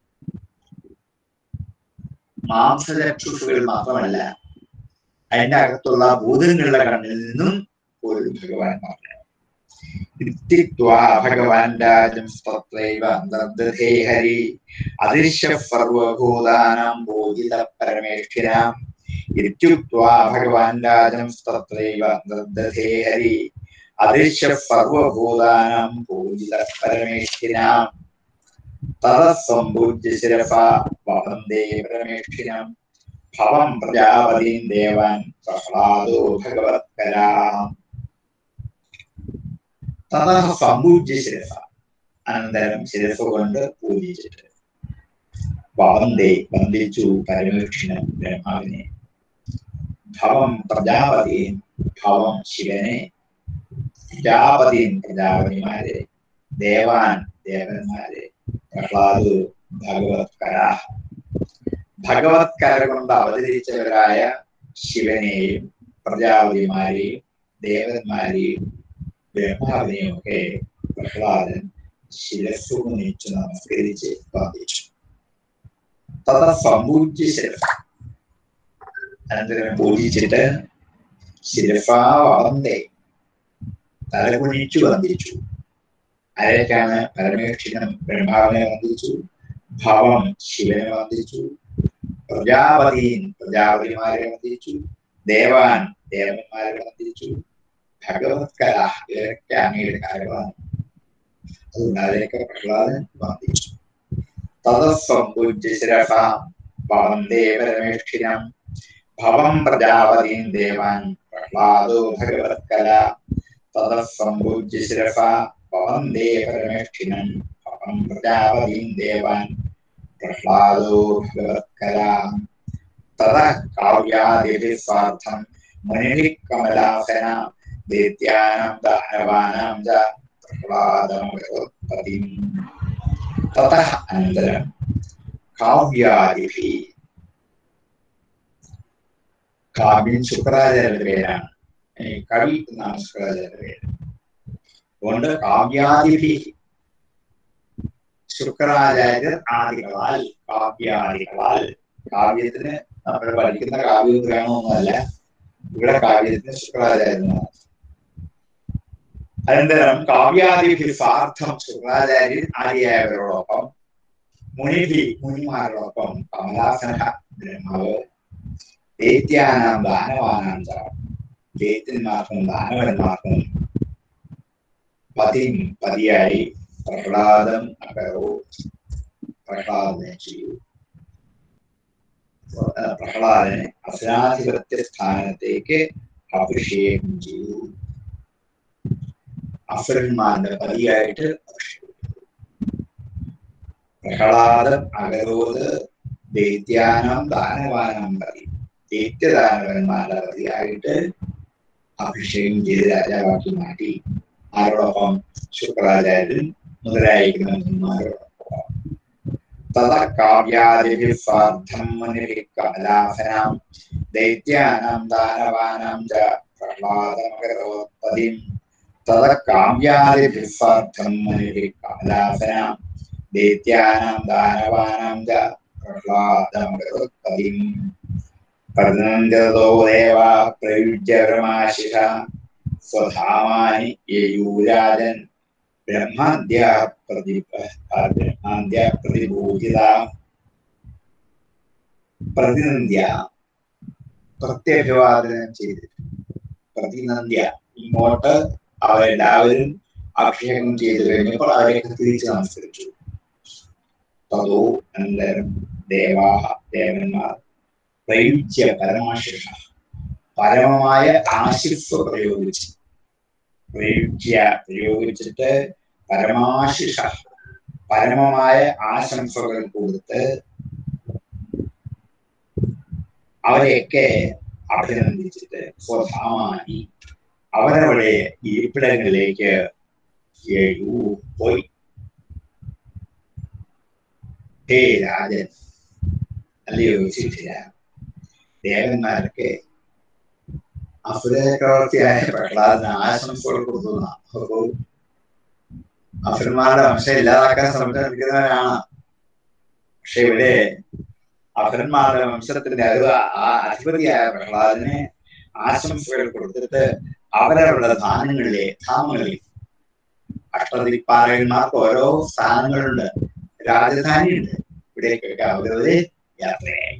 മാംസചക്ഷുഷുകൾ മാത്രമല്ല, അതിന്റെ അകത്തുള്ള ഭൂതങ്ങളുടെ കണ്ണിൽ നിന്നും ഒരു ഭഗവാൻ പറഞ്ഞു. ഭഗവാൻ രാജം തത്രൈവ അന്തർദധേ ഹരി അദൃശ്യ സർവഭൂതാനാം പൂജിത പരമേഷ്ഠിനാം. ഇത്യുക്ത്വാ ഭഗവാൻ രാജം തത്രൈവ അന്തർദധേ ഹരി അദൃശ്യ സർവഭൂതാനാം പൂജിത പരമേഷ്ഠിനാം. തതസംഭൂജ്യ ശിരസാ വന്ദേ പരമേഷ്ഠിനാം ഭവം പ്രജാപതിം ദേവാൻ പ്രഹ്ലാദോ ഭഗവത്കരാം. തതഃ സംഭൂജ്യ ശിരസ, അനന്തരം ശിരസ് കൊണ്ട് പൂജിച്ചിട്ട് വന്ദേ, വന്ദിച്ചു പരമേഷ്ഠിനം ബ്രഹ്മാവിനെ, ഭവം പ്രജാപതിയും, ഭവം ശിവനെ, പ്രജാപതിയും പ്രജാപതിമാരെ, ദേവാൻ ദേവന്മാരെ, പ്രഹ്ലാദു ഭഗവത്കരാ, ഭഗവത്കര കൊണ്ട് അവതരിച്ചവരായ ശിവനെയും പ്രജാപതിമാരെയും ദേവന്മാരെയും ബ്രഹ്മാവിനെയും ഒക്കെ പ്രഹ്ലാദൻ ശിരസ്സു കുനിച്ചു നമസ്കരിച്ച് വന്ദിച്ചു. തഥ സംഭൂജ്യ ശിരസ, അനന്തരം പൂജിച്ചിട്ട് ശിരസാ വന്ദേ, തല കുനിച്ചു വന്ദിച്ചു. ആരൊക്കെയാണ്? പരമേഷ്ഠിനം ബ്രഹ്മാവിനെ വന്ദിച്ചു, ഭവം ശിവനെ വന്ദിച്ചു, പ്രജാപതിയും പ്രജാപതിമാരെ വന്ദിച്ചു, ദേവാൻ ദേവന്മാരെ വന്ദിച്ചു, ഭഗവത്കര ഇവരൊക്കെ അങ്ങയുടെ കാര്യമാണ്. അതുകൊണ്ട് അവരെയൊക്കെ പ്രഹ്ലാദൻ വന്ദിച്ചു. തതസംഭൂജ്യ ശിരസാം വന്ദേ പരമേഷ്ഠിനം ഭവം പ്രജാപതിം ദേവാൻ പ്രഹ്ലാദോ ഭഗവത്കല തതഃ സംഭൂജ്യ ശിരസ ഭവന്തേ പരമേഷ്ഠിനം ഭവം പ്രജാപതിം ദേവാൻ പ്രഹ്ലാദോ ഭഗവത്കല തതഃ കാവ്യാദിഭിः സ്വാർത്ഥം മുനിഭിः കമലാസന ദൈത്യാനാം ദാനവാനാം ച പ്രഹ്ലാദം ഭഗവത്പതിം. തതഃ അനന്തരം കാവ്യാദിഭിः, കാവ്യം ശുക്രാചാര്യരുടെ പേരാണ്, കവി എന്നാണ് ശുക്രാചാര്യരുടെ പേര്. അതുകൊണ്ട് കാവ്യാദിഭി, ശുക്രാചാര്യർ ആദികളാൽ, കാവ്യാദികളാൽ. കാവ്യത്തിന് നമ്മൾ പഠിക്കുന്ന കാവ്യം വേണമെന്നല്ല, ഇവിടെ കാവ്യത്തിന് ശുക്രാചാര്യനാണ്. അനന്തരം കാവ്യാദിഭി സാർത്ഥം ശുക്രാചാര്യൻ ആദിയായവരോടൊപ്പം മുനിഭി, മുനിമാരോടൊപ്പം കമലാസന ബ്രഹ്മാവ് ദൈത്യാനാം ദാനവാനാം ച, ദൈത്യന്മാർക്കും ദാനവന്മാർക്കും പതിം പതിയായി പ്രഹ്ലാദം അകരോ, പ്രഹ്ലാദനെ ചെയ്യൂ. പ്രഹ്ലാദനെ അസുരാധിപത്യ സ്ഥാനത്തേക്ക് അഭിഷേകം ചെയ്യൂ. അസുരന്മാരുടെ പതിയായിട്ട് അഭിഷേകം. പ്രഹ്ലാദം അകരോത് ദൈത്യാനം ദാനവാനം പതി, ദൈത്യദാനവന്മാരുടെ പതിയായിട്ട് അഭിഷേകം ചെയ്ത് രാജാവാക്കി മാറ്റി. ആരോടൊപ്പം? ശുക്രാചാര്യൻ മുതലായിരിക്കുന്ന മുനിമാരോടൊപ്പം. തത കാവ്യാദിഭിः സ്വാർത്ഥം മുനിഭിः കമലാസനാം ദൈത്യാനാം ദാനവാനാം ച പ്രഹ്ലാദമകരോത്പതിം. തത കാവ്യാദിഭിः സ്വാർത്ഥം മുനിഭിः കമലാസനാം ദൈത്യാനാം ദാനവാനാം ച പ്രഹ്ലാദമകരോത്പതിം. പ്രനന്ദതോ ദേവാ പ്രയുജ്യ ബ്രഹ്മാശിഷ സ്വധാമാനി യയൂരാജൻ ബ്രഹ്മാദ്യ ബ്രഹ്മാദ്യ പ്രതിഭൂജിത. പ്രതിനന്ദ്യ, പ്രത്യഭിവാദനം ചെയ്ത്, പ്രതിനന്ദ്യ ഇങ്ങോട്ട് അവരെല്ലാവരും അഭിഷേകം ചെയ്തു കഴിഞ്ഞപ്പോൾ അവരെയൊക്കെ തിരിച്ച് നമസ്കരിച്ചു. തതോ അനന്തരം ദേവാ, ദേവന്മാർ പ്രയുജ്യ പരമാശിഷ, പരമമായ ആശിസ് പ്രയോഗിച്ചു. പ്രയുജ്യ പ്രയോഗിച്ചിട്ട് പരമാശിഷ, പരമമായ ആശംസകൾ കൊടുത്ത് അവരെയൊക്കെ അഭിനന്ദിച്ചിട്ട് സ്വധാമാനി, അവരവരുടെ ഇരിപ്പിടങ്ങളിലേക്ക് പോയി. ഹേ രാജൻ, അല്ലയോ യുധിഷ്ഠിര, ദേവന്മാരൊക്കെ അസുരചക്രവർത്തിയായ പ്രഹ്ലാദന് ആശംസകൾ കൊടുത്തു. അസുരന്മാരുടെ വംശം ഇല്ലാതാക്കാൻ ശ്രമിച്ചിരിക്കുന്നവരാണ്. പക്ഷെ ഇവിടെ അസുരന്മാരുടെ വംശത്തിന്റെ അധിപതിയായ പ്രഹ്ലാദന് ആശംസകൾ കൊടുത്തിട്ട് അവരവരുടെ സ്ഥാനങ്ങളിലെ ധാമങ്ങളിൽ, അഷ്ടദിക്പാലകന്മാർക്ക് ഓരോ സ്ഥാനങ്ങളുണ്ട്, രാജധാനിയുണ്ട്, ഇവിടേക്കൊക്കെ അവരവരെ യാത്രയായി.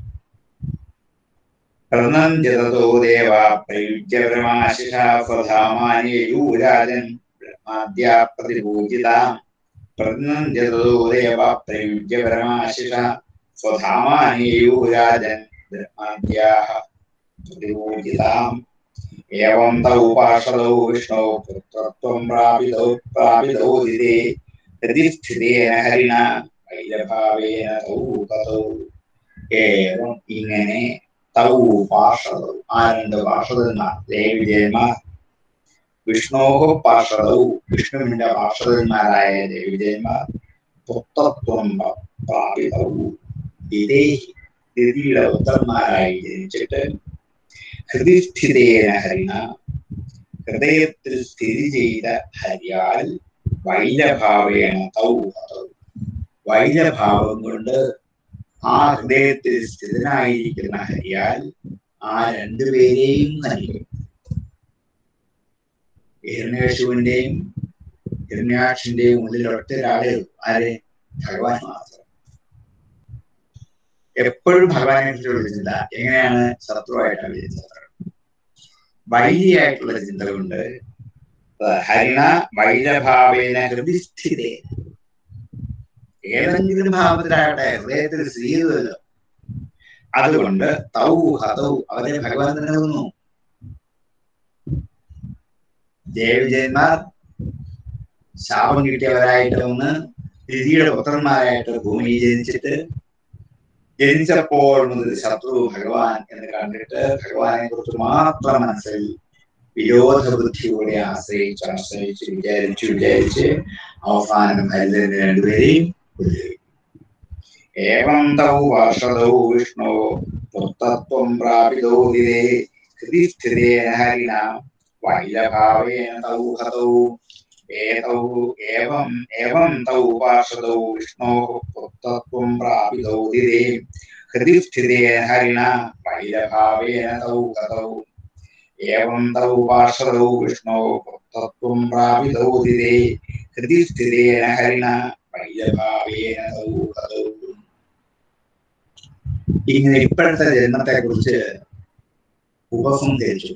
പ്രനന്ദതോ ദേവാ പ്രയുജ്യ ബ്രഹ്മാശിഷ സ്വധാമാനി യൂരാജൻ ബ്രഹ്മാദ്യ പ്രതിഭൂജിതാം. പ്രനന്ദതോ ദേവാ പ്രയുജ്യ ബ്രഹ്മാശിഷ സ്വധാമാനി യൂരാജൻ ബ്രഹ്മാദ്യാഃ പ്രതിഭൂജിതാം. ഏവം തൗ പാർഷദൗ വിഷ്ണോ പുത്രത്വം പ്രാപിതൗ പ്രാപിതൗ ദിതേ പ്രതിഷ്ഠിതേന ഹരിണ വൈരഭാവേന തൗ തതൗ. ഏവം ഇങ്ങനെ തൗ പാർഷദൗ, ആ രണ്ട് പാർഷദന്മാർ, ദേവിജയന്മാർ, വിഷ്ണോ പാർഷദൗ, വിഷ്ണുവിന്റെ പാർഷദന്മാരായ ദേവിജയന്മാർ, പുത്രത്വം പ്രാപിതൗ ദിതേ, ദിതിയുടെ പുത്രന്മാരായി ജനിച്ചിട്ട് ഹൃദിസ്ഥിതേന ഹരിണ, ഹൃദയത്തിൽ സ്ഥിതി ചെയ്ത ഹരിയാൽ വൈരഭാവേണ തൗ തൗ, വൈരഭാവം കൊണ്ട് ആ ഹൃദയത്തിൽ സ്ഥിതനായിരിക്കുന്ന ഹരിയാൽ ആ രണ്ടുപേരെയും നൽകും. ഹിരണ്യകശിപുവിന്റെയും ഹിരണ്യാക്ഷന്റെയും ഉള്ളിൽ ഒറ്റ ഒരാളെ, ആരെ? ഭഗവാൻ മാത്രം. എപ്പോഴും ഭഗവാനെ കുറിച്ചുള്ള ചിന്ത എങ്ങനെയാണ്? ശത്രുവായിട്ടാണ് ചിന്ത, വൈരിയായിട്ടുള്ള ചിന്ത കൊണ്ട്. ഹരിണ വൈരഭാവേന ഹൃദിസ്ഥിതേ, ഏതെങ്കിലും ഭാവത്തിലാകട്ടെ ഹൃദയത്തിൽ സ്ഥിതി ചെയ്തല്ലോ. അതുകൊണ്ട് തൗ ഹതൗ അവരെ ഭഗവാൻ തന്നെ കൊന്നു. ദേവജയന്മാർ ശാപം കിട്ടിയവരായിട്ട് ഒന്ന് രതിയുടെ പുത്രന്മാരായിട്ട് ഭൂമിയിൽ ജനിച്ചിട്ട് ജനിച്ചപ്പോൾ മുതൽ ശത്രു ഭഗവാൻ എന്ന് കണ്ടിട്ട് ഭഗവാനെ കുറിച്ച് മാത്രം മനസ്സിൽ വിരോധ ബുദ്ധിയോടെ ആശ്രയിച്ച് ആശ്രയിച്ച് വിചാരിച്ചു വിചാരിച്ച് അവസാനം ഹരിതനെ രണ്ടുപേരെയും ഏവം തൗ വർഷതൗ വിഷ്ണോ പുത്രത്വം പ്രാപിതോ ദിനേ ഹൃദിസ്ഥിതേന ഹരിണ വൈലഭാവേന തൗ ഹതൗ ഏതൗ ഏവം ഏവം തൗ വർഷതൗ വിഷ്ണോ പുത്രത്വം പ്രാപിതോ ദിനേ ഹൃദിസ്ഥിതേന ഹരിണ വൈലഭാവേന തൗ ഹതൗ ഏവം തൗ വർഷതൗ വിഷ്ണോ പുത്രത്വം പ്രാപിതോ ദിനേ ഹൃദിസ്ഥിതേന ഹരിണ വൈലഭാവേന തൗ ഹതൗ. ഇങ്ങനെ ഇപ്പോഴത്തെ ജന്മത്തെ കുറിച്ച് ഉപസംഹരിച്ചു.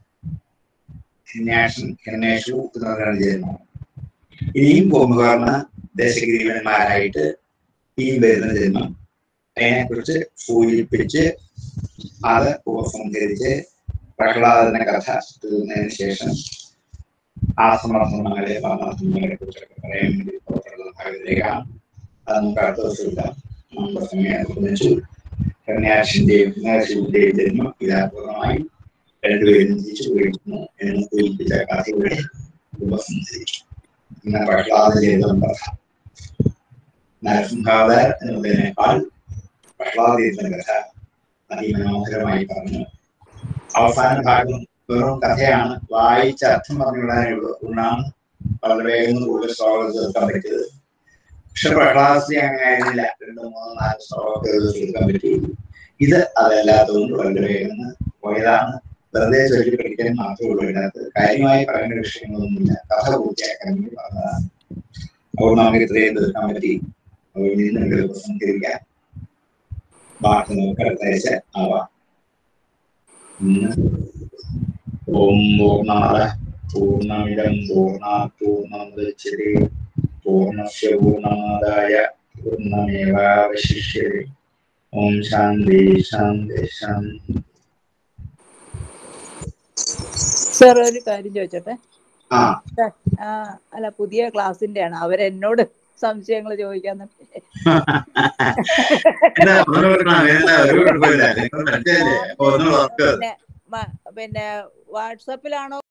ജന്മം ഇനിയും കുംഭകർണ ദശഗ്രീവന്മാരായിട്ട് ഇനിയും വരുന്ന ജന്മം അതിനെ കുറിച്ച് സൂചിപ്പിച്ച് അത് ഉപസംഹരിച്ച് പ്രഹ്ലാദന കഥ തീർന്നതിന് ശേഷം ആസമർത്ഥങ്ങളെ പരമാർത്ഥങ്ങളെ കുറിച്ചൊക്കെ പറയാൻ വേണ്ടി പുറപ്പെടുന്ന ഭാഗത്തിലേക്കാണ്. അത് നമുക്ക് അടുത്ത ദിവസം ഇല്ല. നമ്മുടെ സമയം ഒന്നിച്ചു കന്യാശിന്റെയും കന്യാശിന്റെയും ജന്മം ഇതാപൂർവമായി രണ്ടുപേരും തിരിച്ചു പോയിരുന്നു എന്ന് സൂചിപ്പിച്ച കഥയുടെ ഉപസംഹരിച്ചു. ഇന്ന് പ്രഹ്ലാദചരിതം കഥ നരസിംഹാവതാർ എന്നതിനേക്കാൾ പ്രഹ്ലാദചരിതം കഥ അതിമനോഹരമായി പറഞ്ഞു. അവസാന ഭാഗം വെറും കഥയാണ്, വായിച്ച അർത്ഥം പറഞ്ഞുവിടാനേ ഉള്ളൂ. അതുകൊണ്ടാണ് വളരെ വേഗം കൂടുതൽ ശ്ലോകം തീർക്കാൻ പറ്റിയത്. പക്ഷെ പ്രഹ്ലാദശ്രീ അങ്ങനെ ആയിരുന്നില്ല, രണ്ടു മൂന്ന് നാല് ശ്ലോകമൊക്കെ തീർക്കാൻ പറ്റിയുള്ളൂ. ഇത് അതല്ലാത്തതുകൊണ്ട് വളരെ വേഗം പോയതാണ്. വെറുതെ ചൊല്ലി പഠിക്കാൻ മാത്രമേ ഉള്ളൂ. ഇതിനകത്ത് കാര്യമായി പറയേണ്ട വിഷയങ്ങളൊന്നുമില്ല. കഥ പൂർത്തിയാക്കാൻ വേണ്ടി പറഞ്ഞതാണ്. അതുകൊണ്ട് നമുക്ക് ഇത്രയും തീർക്കാൻ പറ്റി. അതുകൊണ്ട് ഇന്ന് ഉപസംഹരിക്കാം. ബാക്കി നമുക്ക് അടുത്ത ആഴ്ച ആവാം. ഓം പൂർണ്ണമദ പൂർണ്ണമിദം പൂർണ്ണാത് പൂർണ്ണമുദച്യതേ പൂർണ്ണസ്യ പൂർണ്ണമാദായ പൂർണ്ണമേവാവശിഷ്യതേ. ഓം ശാന്തി ശാന്തി ശാന്തി. സാർ ഒരു കാര്യം ചോദിച്ചോട്ടെ? ആ അല്ല, പുതിയ ക്ലാസിന്റെ ആണ്. അവരെന്നോട് സംശയങ്ങൾ ചോദിക്കാൻ പിന്നെ പിന്നെ വാട്സപ്പിലാണോ